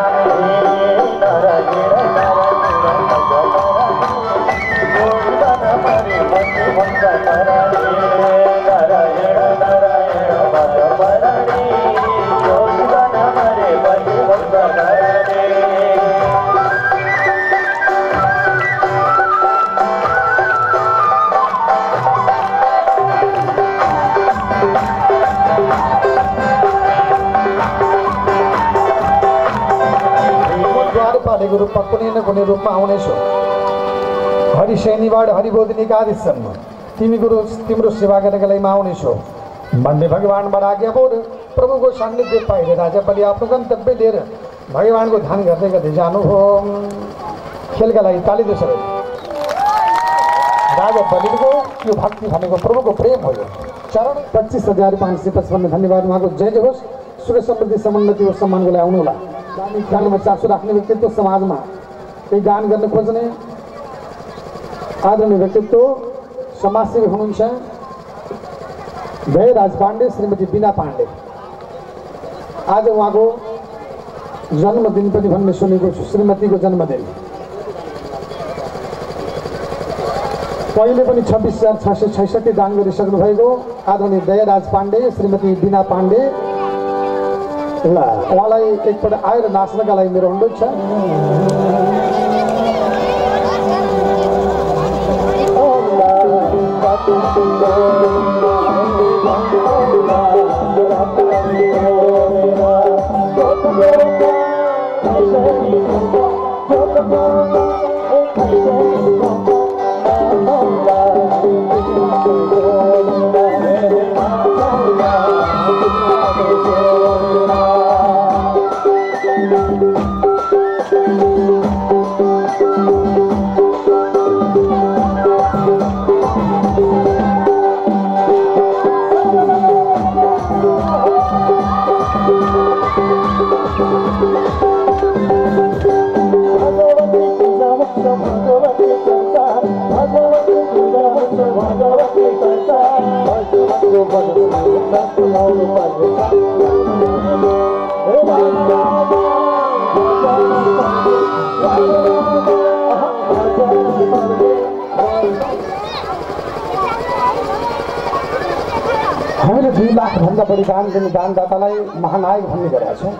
रूपमा कुनै न कुनै रूपमा आउनेछु। हरिशैनीबाट हरिबोधिनीका आदेशसम्म तिम्रो सेवा गर्नका लागि म आउनेछु भन्ने भगवानबाट आज्ञा बोध प्रभुको सान्निध्य पाएर राजा बलि आफ्नो गन्तव्य लिएर भगवानको ध्यान गर्दै गर्दै जानुभयो। खेलका लागि ताली दो सबै। राजा बलिको यो भक्ति भनेको प्रभुको प्रेम हो। चरण 25,555 धन्यवाद। उहाँको जय जय होस्। सुख समृद्धि समुन्नति होस्। सम्मानको लागि आउनुहोला। गानमा चासो राख्ने व्यक्तित्व, समाजमा केही दान गर्न खोज्ने आदरणीय व्यक्तित्व समाजसेवी हुनुहुन्छ जयराज पाण्डे, श्रीमती बिना पाण्डे। आज उहाँको जन्मदिन पनि भन्ने सुनेको छु, श्रीमतीको जन्मदिन। पहिले पनि 26,666 दान गरिसक्नु भएको आदरणीय जयराज पाण्डे, श्रीमती बिना पाण्डे। ल उहाँलाई एकपल्ट आएर नाच्नका लागि मेरो अनुरोध छ। हामीले 2 लाखभन्दा बढी दान दिने दानदातालाई महानायक भन्ने गरेका छौँ।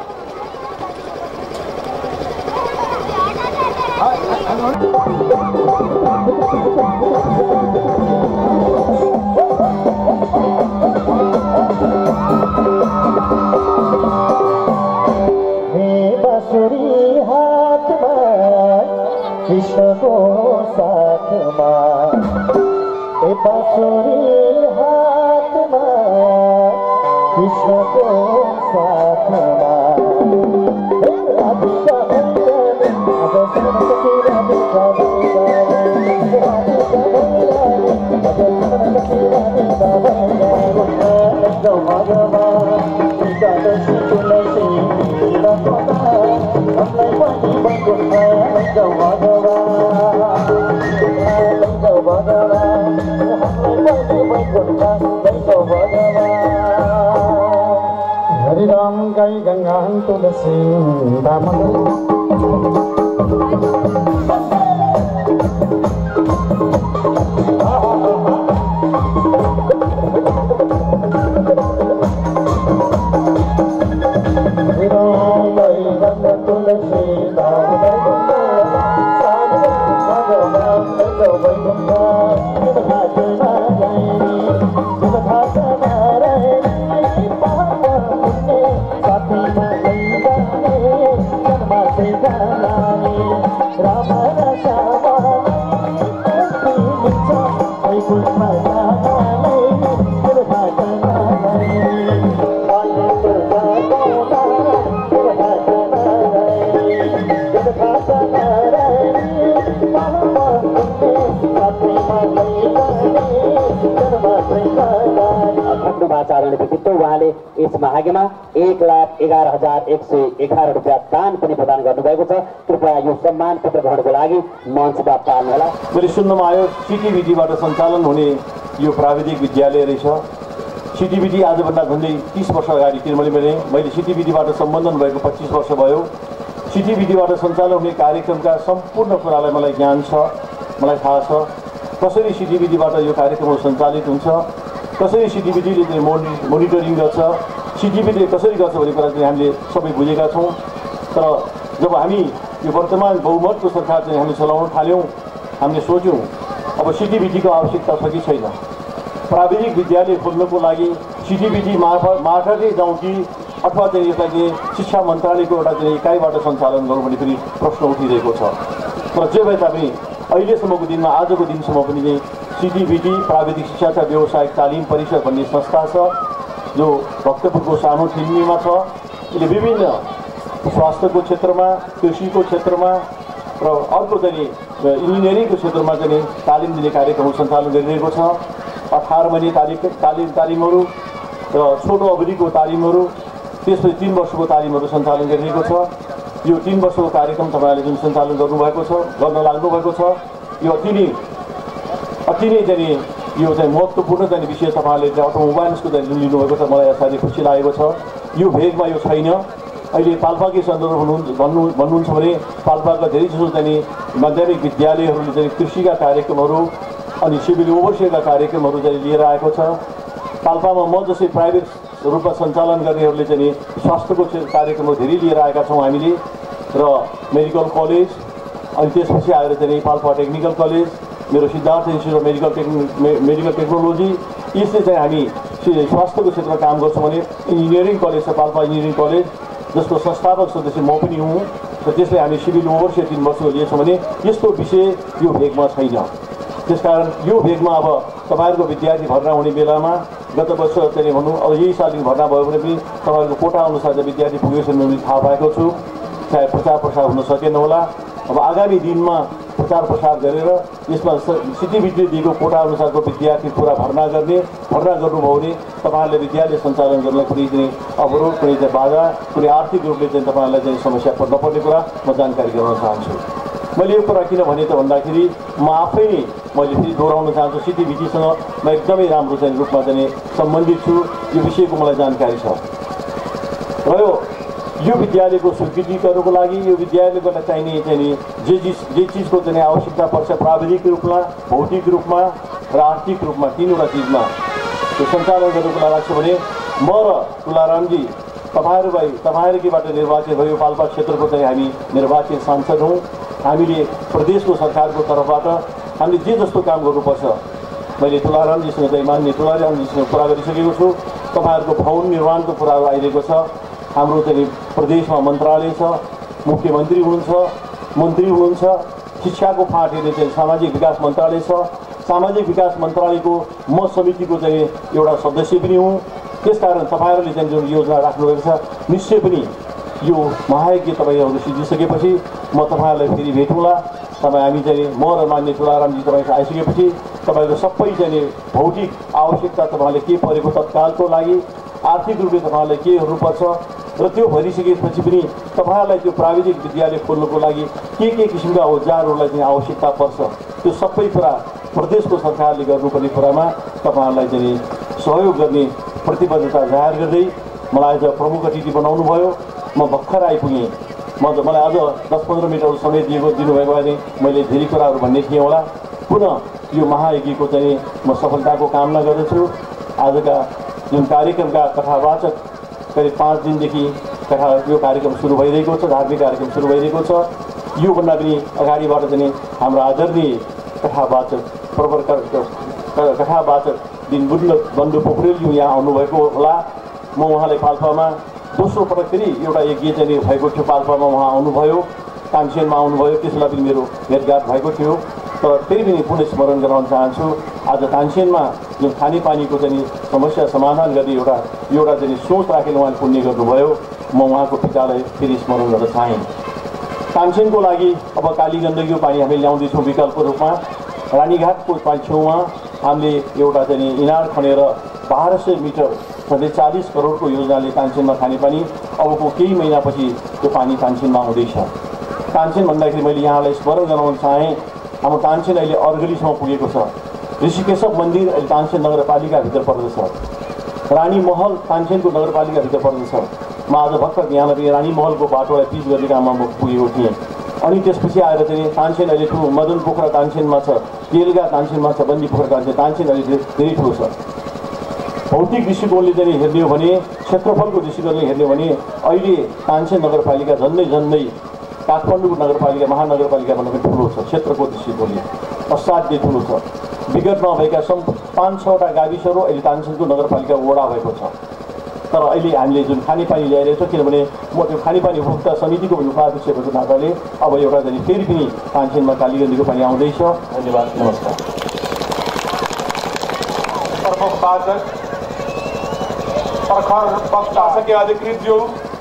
बाँसुरी हातमा कृष्णको साथमा, ए बाँसुरी हातमा कृष्णको साथमा, राधिका भैरवी अब सरस्वती राधिका भैरवी, राधिका भैरवी अब सरस्वती राधिका भैरवी, लैजाऊ भगवान एकादशी तुलसी हामीलाई पनि बन्धुमा लैजाऊ भगवान, लैजाऊ भगवान हामीलाई पनि बन्धुमा लैजाऊ भगवान। हरिराम गाई गंगा तुलसी दामोदर आचार्यले व्यक्तित्व उहाँले यस भाग्यमा 1,11,111 रुपियाँ दान पनि प्रदान गर्नुभएको छ। कृपया यो सम्मान पत्र ग्रहणको लागि मञ्चमा पाल्नुहोला। मैले सुन्नमा आयो सिटिभिटीबाट सञ्चालन हुने यो प्राविधिक विद्यालय रहेछ। सिटिभिटी आजभन्दा झन्डै 30 वर्ष अगाडि किनभने मैले सिटिभिटीबाट सम्बन्धन भएको 25 वर्ष भयो। सिटिभिटीबाट सञ्चालन हुने कार्यक्रमका सम्पूर्ण कुरालाई मलाई ज्ञान छ, मलाई थाहा छ। कसरी सिटिभिटीबाट यो कार्यक्रमहरू सञ्चालित हुन्छ, कसरी सिटिभिटीले चाहिँ मोनिटरिङ गर्छ, सिटिभिटीले कसरी गर्छ भन्ने कुरा चाहिँ हामीले सबै बुझेका छौँ। तर जब हामी यो वर्तमान बहुमतको सरकार चाहिँ हामीले चलाउन थाल्यौँ, हामीले सोच्यौँ अब सिटिभिटीको आवश्यकता छ कि छैन, प्राविधिक विद्यालय खोल्नको लागि सिटिभिटी मार्फतै जाउँ कि अथवा चाहिँ यसलाई चाहिँ शिक्षा मन्त्रालयको एउटा चाहिँ इकाइबाट सञ्चालन गरौँ भन्ने पनि प्रश्न उठिरहेको छ। तर जे भए तापनि अहिलेसम्मको दिनमा आजको दिनसम्म पनि चाहिँ सिटिभिटी प्राविधिक शिक्षा तथा व्यावसायिक तालिम परिषद भन्ने संस्था छ जो भक्तपुरको सानो ठिम्मीमा छ। यसले विभिन्न स्वास्थ्यको क्षेत्रमा, कृषिको क्षेत्रमा र अर्को चाहिँ इन्जिनियरिङको क्षेत्रमा चाहिँ तालिम दिने कार्यक्रमहरू सञ्चालन गरिरहेको छ। 18 महिने तालिमहरू र छोटो अवधिको तालिमहरू, त्यसपछि 3 वर्षको तालिमहरू सञ्चालन गरिरहेको छ। यो 3 वर्षको कार्यक्रम तपाईँहरूले जुन सञ्चालन गर्नुभएको छ, गर्न लाग्नुभएको छ, यो अति नै चाहिँ यो चाहिँ महत्त्वपूर्ण चाहिँ विषय तपाईँहरूले अटोमोबाइल्सको चाहिँ जुन लिनुभएको छ, मलाई असाध्यै खुसी लागेको छ। यो भेगमा यो छैन। अहिले पाल्पाकै सन्दर्भ भन्नुहुन्छ भने पाल्पाका धेरैजसो चाहिँ माध्यमिक विद्यालयहरूले चाहिँ कृषिका कार्यक्रमहरू अनि सिभिल ओभरसियरका कार्यक्रमहरू चाहिँ लिएर आएको छ। पाल्पामा म जस्तै प्राइभेट रूपमा सञ्चालन गर्नेहरूले चाहिँ स्वास्थ्यको कार्यक्रमहरू धेरै लिएर आएका छौँ हामीले, र मेडिकल कलेज अनि त्यसपछि आएर चाहिँ पाल्पा टेक्निकल कलेज, मेरो Siddhartha institute of medical technology, यसले चाहिँ हामी स्वास्थ्यको क्षेत्रमा काम गर्छौँ भने इन्जिनियरिङ कलेज छ पाल्पा इन्जिनियरिङ कलेज, जसको संस्थापक सदस्य म पनि हुँ, र त्यसले हामी सिभिल ओभरसियर 3 वर्षको लिएछौँ भने यस्तो विषय यो भेगमा छैन। त्यसकारण यो भेगमा अब तपाईँहरूको विद्यार्थी भर्ना हुने बेलामा गत वर्ष चाहिँ भनौँ अब यही सालदेखि भर्ना भयो भने पनि तपाईँहरूको कोटा अनुसार चाहिँ विद्यार्थी पुगेको छैन भने थाहा पाएको छु। चाहे प्रचार प्रसार हुन सकेन होला। अब आगामी दिनमा प्रचार प्रसार गरेर यसमा सिटिभिटीले दिएको कोटा अनुसारको विद्यार्थी पुरा भर्ना गर्नुभयो भने तपाईँहरूले विद्यालय सञ्चालन गर्नलाई कुनै चाहिँ अवरोध, कुनै चाहिँ बाधा, कुनै आर्थिक रूपले चाहिँ तपाईँहरूलाई चाहिँ समस्या नपर्ने कुरा म जानकारी गराउन चाहन्छु। मैले यो कुरा किन भने त भन्दाखेरि म आफै नै मैले फेरि दोहोऱ्याउन चाहन्छु, सिटिभिटीसँग म एकदमै राम्रो चाहिँ रूपमा चाहिँ सम्बन्धित छु। यो विषयको मलाई जानकारी छ। र यो विद्यालयको स्वीकृतिको लागि यो विद्यालयको चाहिने चाहिँ जे चिजको चाहिँ आवश्यकता पर्छ प्राविधिक रूपमा, भौतिक रूपमा र आर्थिक रूपमा, 3वटा चिजमा त्यो सञ्चालन गर्नुको लागि लाग्छ भने म र तुलारामजी तपाईँहरूबाट निर्वाचित भयो। पाल्पा क्षेत्रको चाहिँ हामी निर्वाचित सांसद हौँ। हामीले प्रदेशको सरकारको तर्फबाट हामीले जे जस्तो काम गर्नुपर्छ मैले तुलारामजीसँग चाहिँ मान्य तुलारामजीसँग कुरा गरिसकेको छु। तपाईँहरूको भवन निर्माणको कुराहरू आइरहेको छ। हाम्रो चाहिँ प्रदेशमा मन्त्रालय छ, मुख्यमन्त्री हुनुहुन्छ, मन्त्री हुनुहुन्छ, शिक्षाको फाँट हेर्ने चाहिँ सामाजिक विकास मन्त्रालय छ। सामाजिक विकास मन्त्रालयको म समितिको चाहिँ एउटा सदस्य पनि हुँ। त्यसकारण तपाईँहरूले चाहिँ जुन योजना राख्नुभएको छ निश्चय पनि यो महायज्ञ तपाईँहरू सिद्धिसकेपछि म तपाईँहरूलाई फेरि भेटौँला। हामी चाहिँ म र मान्य तुलारामजी तपाईँको आइसकेपछि तपाईँको सबै चाहिँ भौतिक आवश्यकता तपाईँहरूले के परेको तत्कालको लागि, आर्थिक रूपले तपाईँहरूलाई के गर्नुपर्छ र त्यो भइसकेपछि पनि तपाईँहरूलाई त्यो प्राविधिक विद्यालय खोल्नुको लागि के किसिमका औजारहरूलाई चाहिँ आवश्यकता पर्छ त्यो सबै कुरा प्रदेशको सरकारले गर्नुपर्ने कुरामा तपाईँहरूलाई चाहिँ सहयोग गर्ने प्रतिबद्धता जाहेर गर्दै मलाई आज प्रमुख अतिथि बनाउनु भयो। म भर्खर आइपुगेँ। मलाई अझ 10-15 मिनटहरू समय दिनुभएको भए मैले धेरै कुराहरू भन्ने थिएँ होला। पुनः यो महायज्ञको चाहिँ म सफलताको कामना गर्दछु। आजका जुन कार्यक्रमका कथावाचक करिब 5 दिनदेखि यो कार्यक्रम सुरु भइरहेको छ, धार्मिक कार्यक्रम सुरु भइरहेको छ। योभन्दा पनि अगाडिबाट चाहिँ हाम्रो आदरणीय कथावाचक बन्धु पोखरेलज्यू यहाँ आउनुभएको होला। म उहाँलाई पाल्पामा दोस्रो पटक फेरि एउटा यज्ञ चाहिँ भएको थियो। पाल्पामा उहाँ आउनुभयो, तानसेनमा आउनुभयो, त्यसलाई पनि मेरो भेटघाट भएको थियो। तर फेरि पनि पुनः स्मरण गराउन चाहन्छु आज तानसेनमा जुन खानेपानीको चाहिँ समस्या समाधान गर्ने एउटा चाहिँ सोच राखेर उहाँले पुण्य गर्नुभयो म उहाँको पितालाई फेरि स्मरण गर्न चाहेँ। तानसेनको लागि अब काली गण्डकीको पानी हामीले ल्याउँदैछौँ विकल्पको रूपमा। रानीघाटको छेउमा हामीले एउटा चाहिँ इनार खनेर 1200 मिटर 40 करोडको योजनाले तानसेनमा खानेपानी अबको केही महिनापछि त्यो पानी तानसेनमा आउँदैछ। तानसेन भन्दाखेरि मैले यहाँलाई स्मरण गराउन चाहेँ हाम्रो तानसेन अहिले अर्गलीसम्म पुगेको छ। ऋषिकेशव मन्दिर अहिले तानसेन नगरपालिकाभित्र पर्दछ। रानी महल तानसेनको नगरपालिकाभित्र पर्दछ। म आज भर्खर यहाँलाई रानी महलको बाटोलाई पिच गर्ने काममा म पुगेको थिएँ। अनि त्यसपछि आएर चाहिँ तानसेन अहिले ठुलो मदन पोखरा तानसेनमा छ, तेलगा तानसेनमा छ, बन्दी पोखरा तानसेन अहिले धेरै ठुलो छ। भौतिक दृष्टिकोणले चाहिँ हेर्ने हो भने क्षेत्रफलको दृष्टिकोणले हेर्ने हो भने अहिले तानसेन नगरपालिका झन्डै काठमाडौँको नगरपालिका महानगरपालिकाभन्दा पनि ठुलो छ। क्षेत्रको दृष्टिकोणले असाध्यै ठुलो छ। विगतमा भएका 5-6वटा गाविसहरू अहिले तानसेनको नगरपालिका वडा भएको छ। तर अहिले हामीले जुन खानेपानी ल्याइरहेको छौँ किनभने म त्यो खानेपानी उपभोक्ता समितिको उपाध्यक्ष भएको नाताले अब एउटा चाहिँ फेरि पनि तानसेनमा कालीगण्डीको पानी आउँदैछ। धन्यवाद, नमस्कार। प्रमुख वाचक प्रखर वक्ता शासकीय अधिकृतज्यू,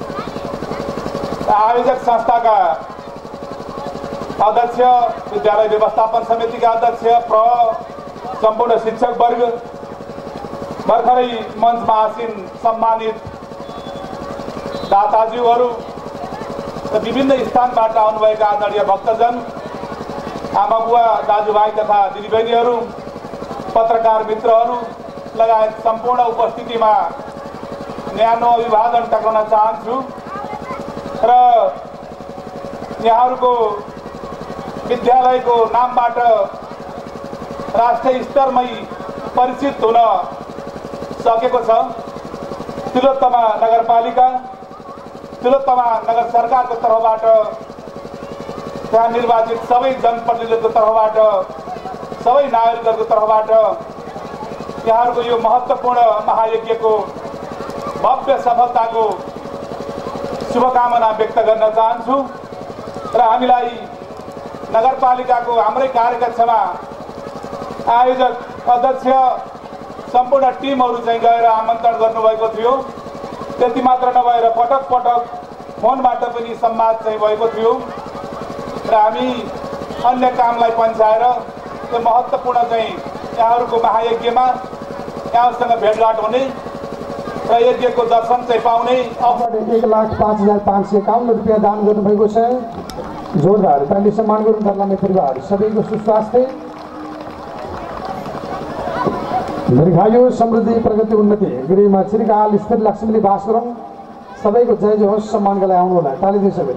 आयोजक संस्थाका अध्यक्ष, विद्यालय व्यवस्थापन समितिका अध्यक्ष, सम्पूर्ण शिक्षक वर्ग, भर्खरै मञ्चमा आसीन सम्मानित दाताज्यूहरू र विभिन्न स्थानबाट आउनुभएका आदरणीय भक्तजन, आमा बुवा दाजुभाइ तथा दिदीबहिनीहरू, पत्रकार मित्रहरू लगायत सम्पूर्ण उपस्थितिमा न्यानो अभिवादन टक्राउन चाहन्छु र यहाँहरूको विद्यालयको नामबाट राष्ट्रिय स्तरमै परिचित हुन सकेको छ। तिलोत्तमा नगरपालिका, तिलोत्तमा नगर सरकारको तर्फबाट, त्यहाँ निर्वाचित सबै जनप्रतिनिधिको तर्फबाट, सबै नागरिकहरूको तर्फबाट यहाँहरूको यो महत्त्वपूर्ण महायज्ञको भव्य सफलताको शुभकामना व्यक्त गर्न चाहन्छु र हामीलाई नगरपालिकाको हाम्रै कार्यकक्षमा आयोजक, अध्यक्ष, सम्पूर्ण टिमहरू चाहिँ गएर आमन्त्रण गर्नुभएको थियो। त्यति मात्र नभएर पटक पटक फोनबाट पनि संवाद चाहिँ भएको थियो र हामी अन्य कामलाई पन्छाएर त्यो महत्त्वपूर्ण चाहिँ यहाँहरूको महायज्ञमा यहाँहरूसँग भेटघाट हुने र यज्ञको दर्शन चाहिँ पाउने। 1,05,551 रुपियाँ दान गर्नुभएको छ। जोरदार ताली सम्मान गरौँ धर्लामे परिवार सबैको सुस्वास्थ्य, दीर्घायु, समृद्धि, प्रगति, उन्नति, गृहमा चिरकाल स्थिर लक्ष्मीले बास गरौँ। सबैको जय जय होस्। सम्मानका लागि आउनु होला। ताली दिनु सबै।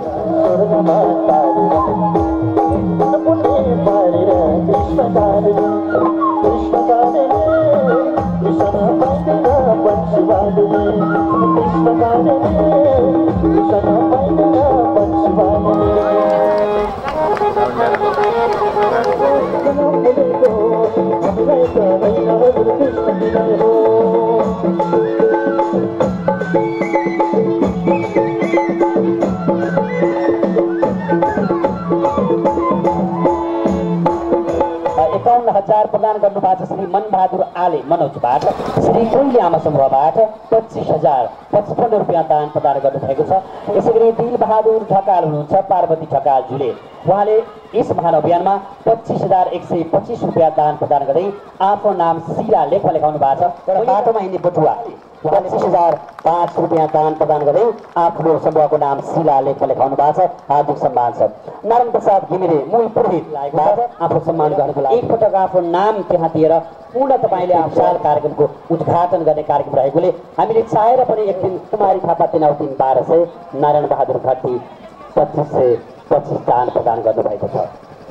प्रदान गर्नुभएको छ। श्री मनबहादुर आले मनोजबाट, श्री कोइली आमा समूहबाट 25,055 रुपियाँ दान प्रदान गर्नुभएको छ। यसै गरी दिलबहादुर ढकाल हुनुहुन्छ, पार्वती ढकालज्यूले, उहाँले यस महान अभियानमा 25,125 रुपियाँ दान प्रदान गर्दै आफ्नो नाम शिला लेखमा लेखाउनु भएको छ। बाटोमा हिँड्ने बुटुवा, उहाँले 25,005 रुपियाँ दान प्रदान गर्दै आफ्नो समूहको नाम शिला लेखमा लेखाउनु भएको छ। हार्दिक सम्मान छ। नारायण प्रसाद घिमिरे मूल पुरोहितबाट आफ्नो सम्मान गर्नको लागि एकपटक आफ्नो नाम त्यहाँ दिएर पूर्ण तपाईँले विशाल कार्यक्रमको उद्घाटन गर्ने कार्यक्रम रहेकोले हामीले चाहेर पनि एक दिन कुमारी थापा तिनाउती 1200, नारायण बहादुर घट्टी 2525 दान प्रदान गर्नुभएको छ।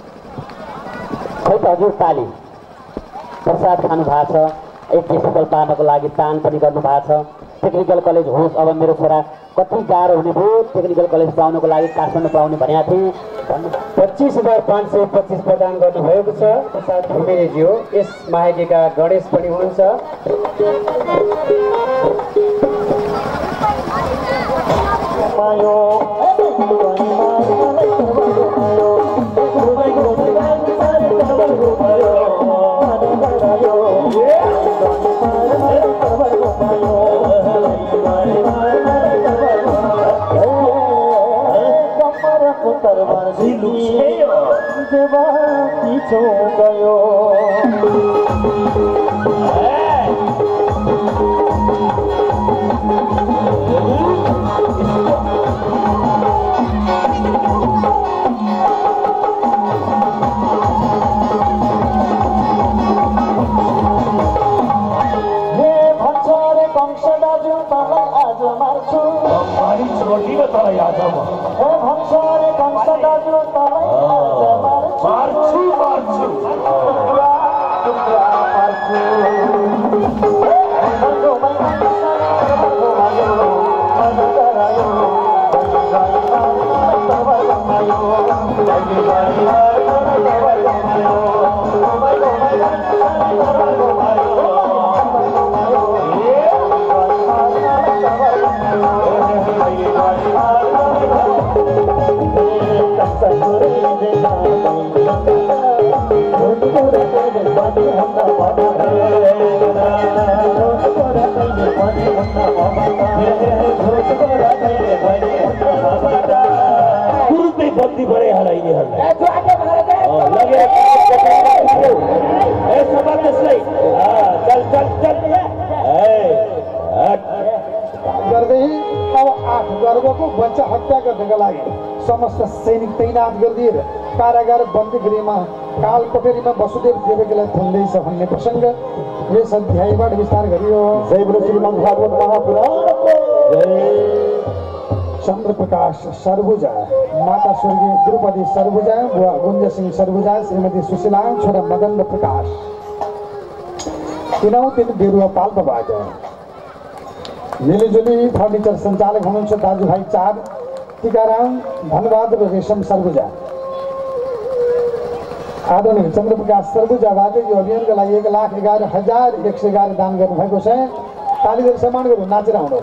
खै त हजुर ताली प्रसाद खानु भएको छ। यज्ञ सफल पार्नको लागि दान पनि गर्नुभएको छ। टेक्निकल कलेज होस्, अब मेरो छोरा कति गाह्रो हुने भयो टेक्निकल कलेज पाउनको लागि, काठमाडौँ पाउने भनेको थिएँ। 25,525 प्रदान गर्नुभएको छ। प्रसाद घिमिरेजी हो। यस महायज्ञका गणेश पनि हुनुहुन्छ। बर्बादी छौ गयो बच्चा हत्या गर्नका लागि समस्त सैनिक तैनात गरिदिएर कारागार बन्दी गृहमा काल कोठरीमा वसुदेव देवकीलाई थन्दैछ भन्ने प्रसङ्ग यस अध्यायबाट विस्तार गरियो। जय बोलो श्रीमद् भागवत महापुराणको जय। चन्द्रप्रकाश सर्वुजा, माता स्वर्गीय द्रौपदी सर्वुजा, बुवा गुञ्ज सिंह सर्वुजा, श्रीमती सुशीला, छोरा मदन प्रकाश, तीनौं दिन बिरुवा पाल्पाबाट मिलिजुली फर्निचर सञ्चालक हुनुहुन्छ दाजुभाइ 4 टिकाराम धनबहादुर रेशम सर्वुजा। आदरणीय चन्द्रप्रकाश सर्वुजाबाट यो अभियानका लागि 1,11,111 दान गर्नुभएको छ। ताली गरेर सम्मान गरौँ, नाचेर आउनु।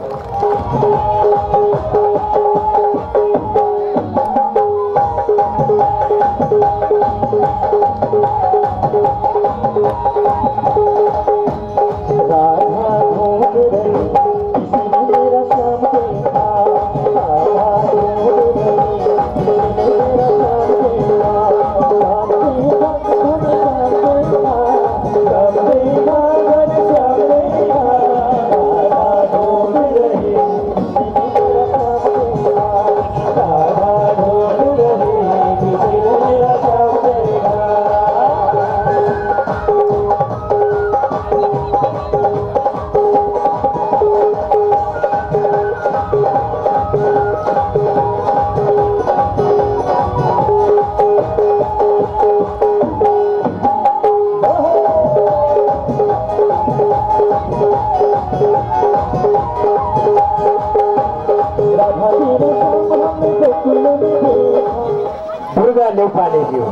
नेपालीज्यू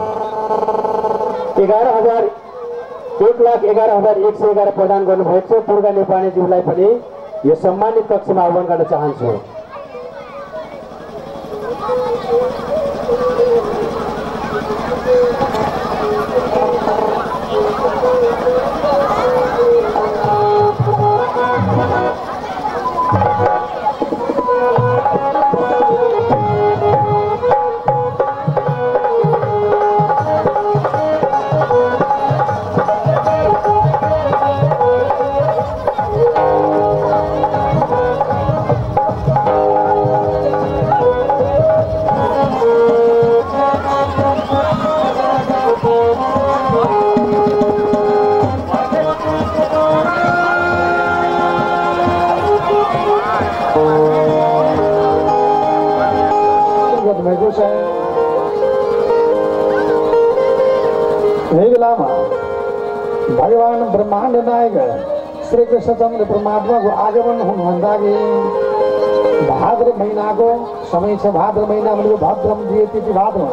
1,11,111 प्रदान गर्नुभएको छ। दुर्गा नेपालीज्यूलाई पनि यो सम्मानित कक्षमा आह्वान गर्न चाहन्छु। भगवान ब्रह्मांड नायक श्री कृष्णचन्द्र परमात्मा को आगमन हुनुभन्दा अघि भाद्र महीनाको समय छ। भाद्र महीना भनेको भद्रम दिए तिथि भाद्र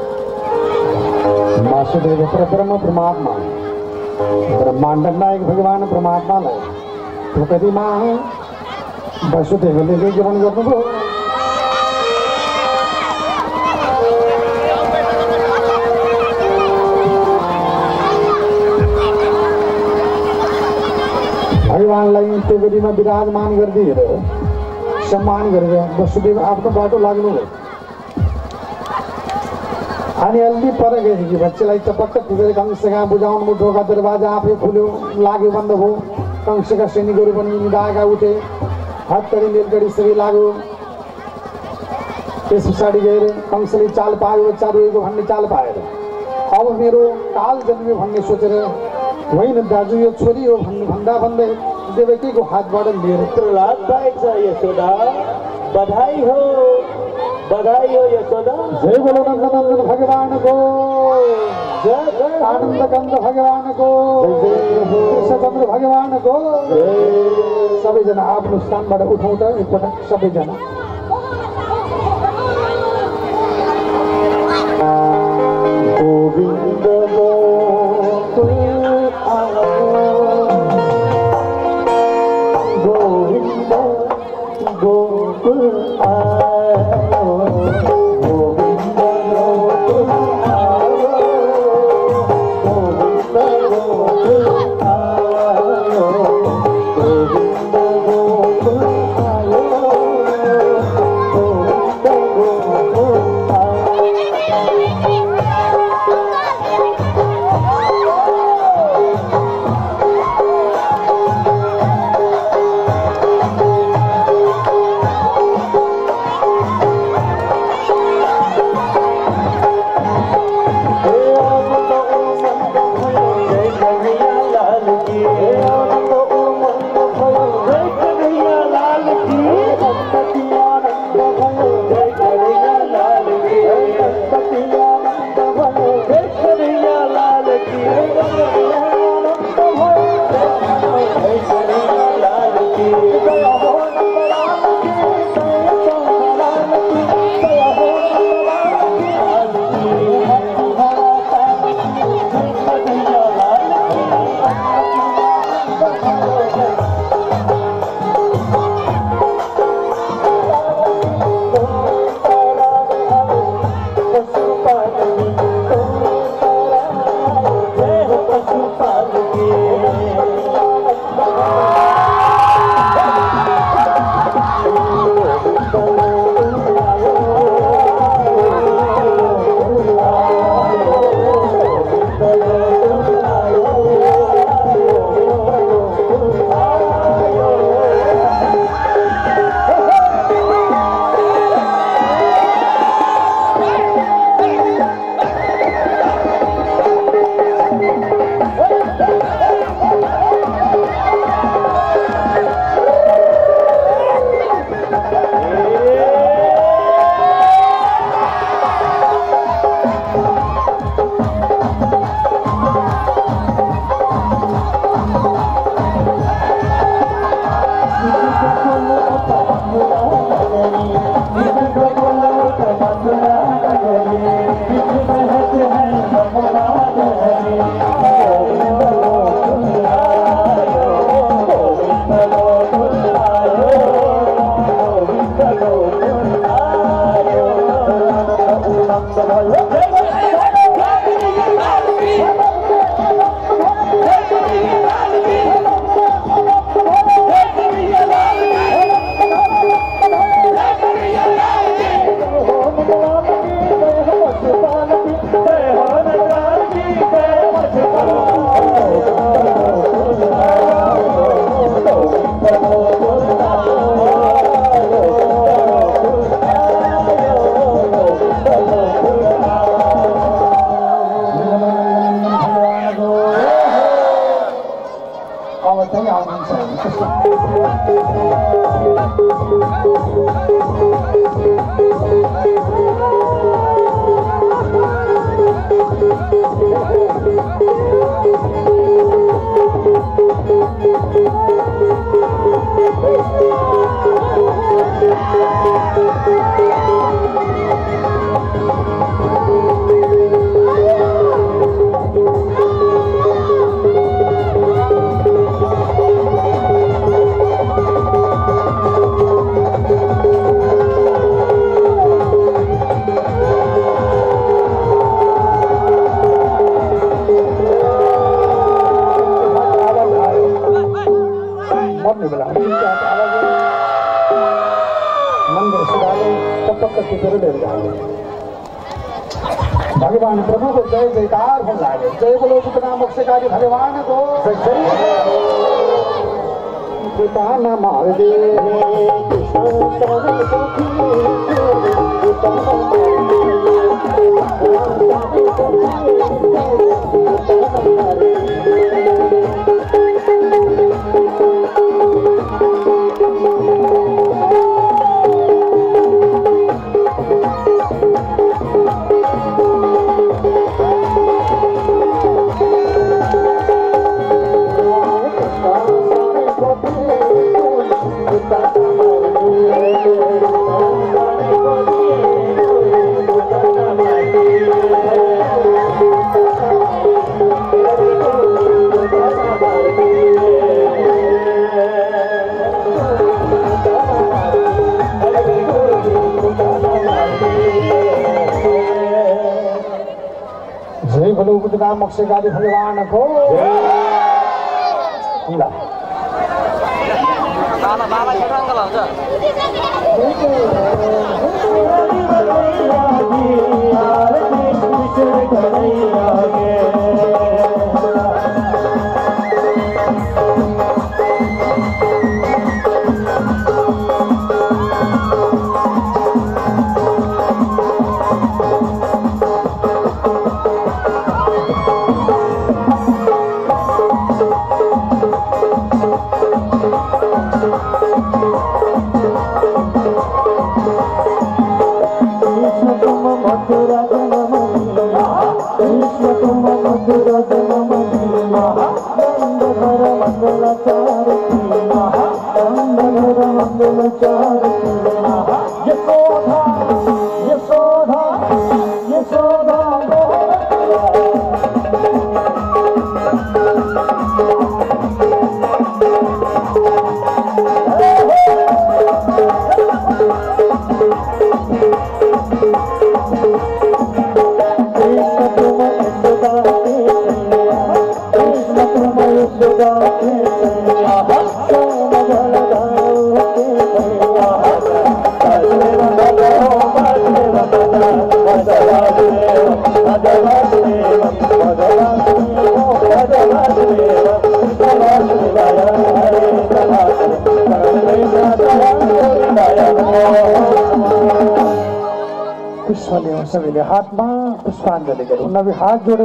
वासुदेव परब्रह्म परमात्मा ब्रह्मांड नायक भगवान परमात्मालाई द्रौपदीमा वसुदेवले आगमन गर्नुभयो। भगवानलाई त्रिवेदीमा विराजमान गरिदिएर सम्मान गरेर वसुदेव आफ्नो बाटो लाग्नुभयो। अनि अलि पर गए कि बच्चेलाई चपक्क टिपेर कंसका बुझाउनु मुठोका दरवाजा आफै खुल्यो, लाग्यो बन्द भयो। कंसका सैनिकहरू पनि निदाएका उठे, हत्तरी मेलगढी सबै लाग्यो। त्यस पछाडि गएर कंसले चाल पायो, बच्चा रोएको भन्ने चाल पाएर अब मेरो काल जन्मियो भन्ने सोचेर होइन दाजु यो छोरी हो भन्ने भन्दा भन्दै देवकीको हातबाट लिएर प्रहलाद भाइ छ यशोदा, बधाई हो यशोदा। जय बोलो नन्दनन्दन भगवानको, जय आनन्द कन्द भगवानको, कृष्णचन्द्र भगवानको। सबैजना आफ्नो स्थानबाट उठाउँ त एकपटक सबैजना। गोविन्द गोकुल आयो, गोविन्द गोकुल आयो, गोविन्द गोकुल आयो, गोविन्द गोकुल आयो, गोविन्द गोकुल आयो, गोविन्द गोकुल भगवान प्रभु को जय जयकार होने लगे। जय बोलो कितना मोक्षकारी भगवान को पिता न मार दे मोक्षकारी भगवान को सबैले हातमा पुष्पाञ्जली गरौँ। नभए हात जोडेर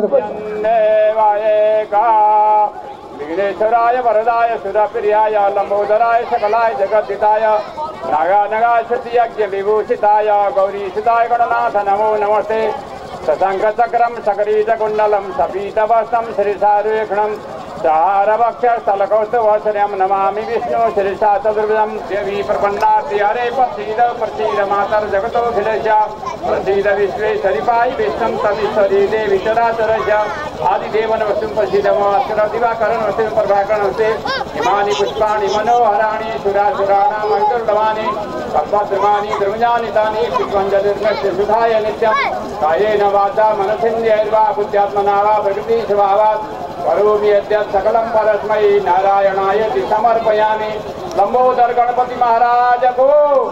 विघ्नेश्वराय वरदाय सुरप्रियाय लम्बोदराय सकलाय जगद्दिताय नागानगाय सत्यज्ञ विभूषिताय गौरीसुताय गणनाथ नमो नमस्ते। शशाङ्कचक्रं सकरीचकुण्डलं सपीतवस्त्रं श्रीसारुवेक्षणं सहारवक्षस्थलकौस्तुभश्रियं नमामि विष्णु शिरसा चतुर्भुजं। देवी प्रपन्नार्ति हरे प्रसीद प्रसीद मातर्जगतोऽखिलेश प्रसीद विश्वेश्वरि पाहि विष्णुं तमीश्वरी देवी चराचरस्य आदिदेव नमस्तुं प्रसीदमस्कर दिवाकरणमस्ते प्रभाकरणमस्ते। इमानि पुष्पाणि मनोहराणि सुरासुराणां दुर्लभानि कल्पद्रुमाणि द्रविणानि तानि पुष्पाञ्जलिर्नश्य सुधाय नित्यं कायेन वाचा मनसेन्द्रियैर्वा बुद्ध्यात्मना वा प्रकृतिस्वभावात् करोमि यद्यत् सकलं परस्मै नारायणाय समर्पयामि। लंबोदर गणपति महाराज को,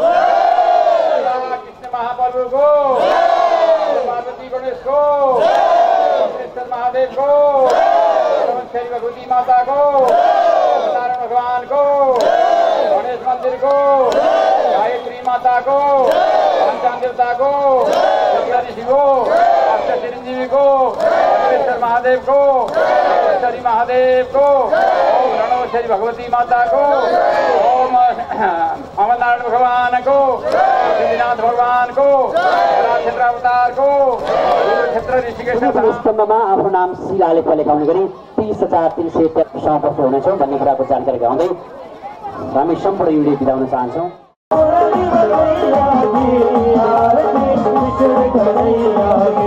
कृष्ण महाप्रभु को, पार्वती गणेश को, कृष्ण महादेव को, श्री भगवती माता को, नारायण भगवान को, गणेश मंदिर को, गायत्री माता को, पंचांग देवता को, सप्तऋषि को, अष्ट चिरंजीवी को, कृष्ण महादेव को, श्री महादेव को, ओम रणो श्री भगवती माता को, ओम अमरनारायण भगवान को, सिद्धिनाथ भगवान को, क्षेत्र अवतार को, क्षेत्र ऋषिकेश स्तम्भमा आफ्नो नाम शिलाले लेखाउने गरी 30,300 वर्ष हुनेछौँ भन्ने कुराको जानकारी गराउँदै हामी सम्पूर्ण युनिट बिताउन चाहन्छौँ। आगे